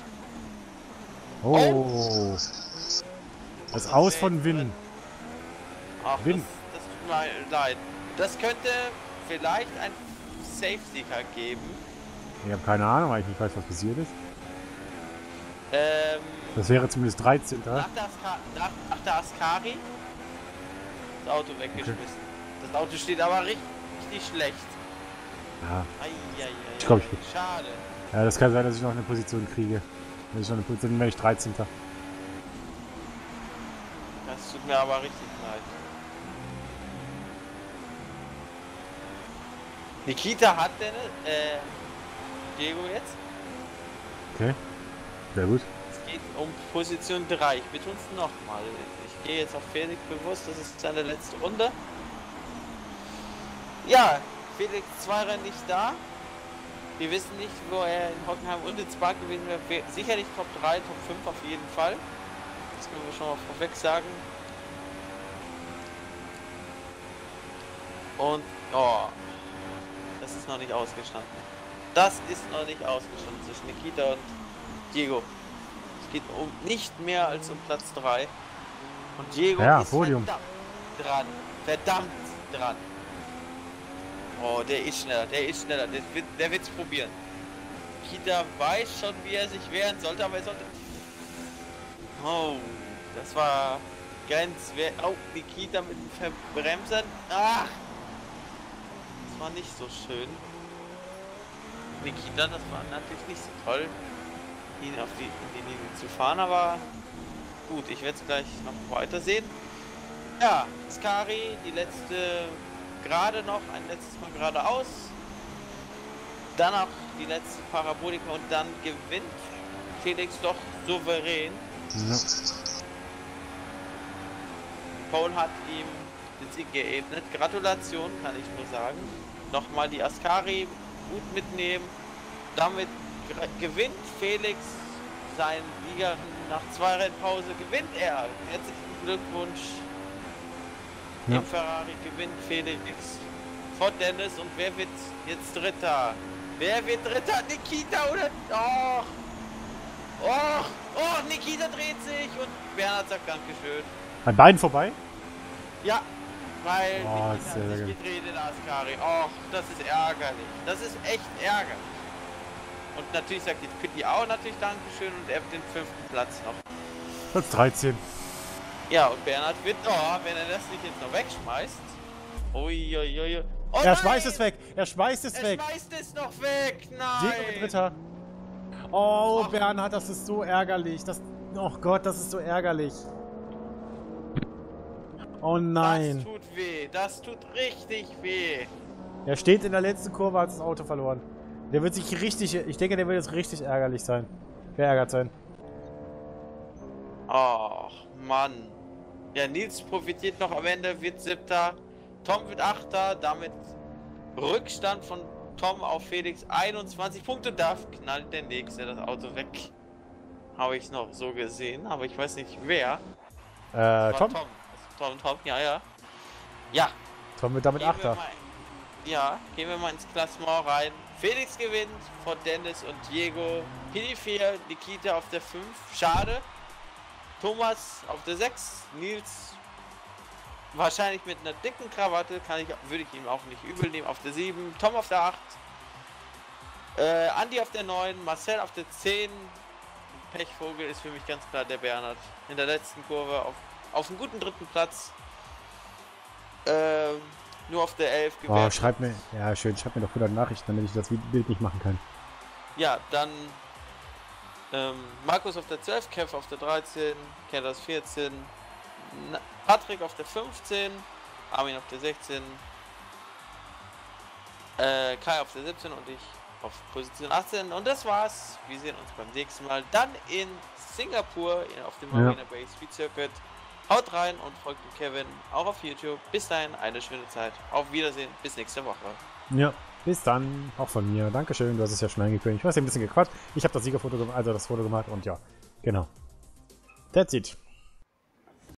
Oh. Das Aus von Win. Ach, Win. Das tut mir leid. Das könnte vielleicht ein Safety-Car geben. Ich habe keine Ahnung, weil ich nicht weiß, was passiert ist. Das wäre zumindest 13. Nach der Ascari das Auto weggeschmissen. Okay. Das Auto steht aber richtig schlecht. Ja. Ich glaube, schade. Ja, das kann sein, dass ich noch eine Position kriege. Wenn ich noch eine Position, dann wäre ich 13. Das tut mir aber richtig leid. Nikita hat denn Diego jetzt? Okay. Sehr gut. Es geht um Position 3. Ich betone es nochmal. Ich gehe jetzt auf Felix bewusst, das ist seine letzte Runde. Ja, Felix 2 Rennen nicht da. Wir wissen nicht, wo er in Hockenheim und in Spa gewesen wäre. Sicherlich Top 3, Top 5 auf jeden Fall. Das können wir schon mal vorweg sagen. Und, oh, das ist noch nicht ausgestanden. Das ist noch nicht ausgestanden zwischen Nikita und Diego. Es geht um nicht mehr als um Platz 3. Und Diego ist Podium. verdammt dran. Verdammt dran. Oh, der ist schneller, der wird's probieren. Nikita weiß schon, wie er sich wehren sollte, aber er sollte... Oh, das war grenzwertig. Oh, Nikita mit dem Verbremsen. Ach! Das war nicht so schön. Nikita, das war natürlich nicht so toll, ihn in die Linie zu fahren, aber gut, ich werde es gleich noch weiter sehen. Ja, Skari, die letzte, gerade noch, ein letztes Mal geradeaus. Dann auch die letzte Parabolika und dann gewinnt Felix doch souverän. Ja. Paul hat ihm den Sieg geebnet. Gratulation, kann ich nur sagen. Nochmal die Ascari gut mitnehmen. Damit gewinnt Felix seinen Liga nach 2 Rennpause. Gewinnt er. Herzlichen Glückwunsch. Ja. Im Ferrari gewinnt Felix vor Dennis. Und wer wird jetzt Dritter? Wer wird Dritter? Nikita oder... Och! Och! Oh, Nikita dreht sich und Bernhard sagt Dankeschön. An beiden vorbei? Ja, weil Oh, Nikita sehr hat sich gut. gedreht in Ascari. Och, das ist ärgerlich. Das ist echt ärgerlich. Und natürlich sagt die Pitti auch natürlich Dankeschön und er wird den 5. Platz noch. Platz 13. Ja, und Bernhard wird, oh, wenn er das nicht jetzt noch wegschmeißt. Uiuiui. Oh, Er schmeißt es weg! Er schmeißt es Er weg! schmeißt es noch weg! Diego Nein! wird Dritter. Oh, Ach. Bernhard, das ist so ärgerlich. Oh Gott, das ist so ärgerlich. Oh nein. Das tut weh. Das tut richtig weh. Er steht in der letzten Kurve, hat das Auto verloren. Der wird sich richtig... Ich denke, der wird jetzt richtig ärgerlich sein. Geärgert sein. Ach, Mann. Ja, Nils profitiert noch am Ende, wird 7. Tom wird 8. Damit Rückstand von Tom auf Felix 21 Punkte. Da knallt der Nächste das Auto weg. Habe ich noch so gesehen, aber ich weiß nicht wer. Tom? Tom, ja. Ja. Tom wird damit Gehen wir 8. mal- Ja, gehen wir mal ins Klassement rein. Felix gewinnt vor Dennis und Diego. Pini 4, Nikita auf der 5. Schade. Thomas auf der 6. Nils wahrscheinlich mit einer dicken Krawatte. Würde ich ihm auch nicht übel nehmen. Auf der 7. Tom auf der 8. Andi auf der 9. Marcel auf der 10. Pechvogel ist für mich ganz klar der Bernhard. In der letzten Kurve auf einem guten 3. Platz. Nur auf der 11 Oh, gewährt. schreib mir... Ja, schön. Schreib mir doch 100 Nachrichten, damit ich das Bild nicht machen kann. Ja, dann Markus auf der 12, Kev auf der 13, Kellers 14, Patrick auf der 15, Armin auf der 16, Kai auf der 17 und ich auf Position 18. Und das war's. Wir sehen uns beim nächsten Mal. Dann in Singapur auf dem Marina Bay Speed Circuit. Haut rein und folgt dem Kevin auch auf YouTube. Bis dahin eine schöne Zeit. Auf Wiedersehen. Bis nächste Woche. Ja, bis dann. Auch von mir. Dankeschön, du hast es ja schon eingekündigt. Ich weiß, ein bisschen gequatscht. Ich habe das Siegerfoto gemacht, also das Foto gemacht und ja, genau. That's it.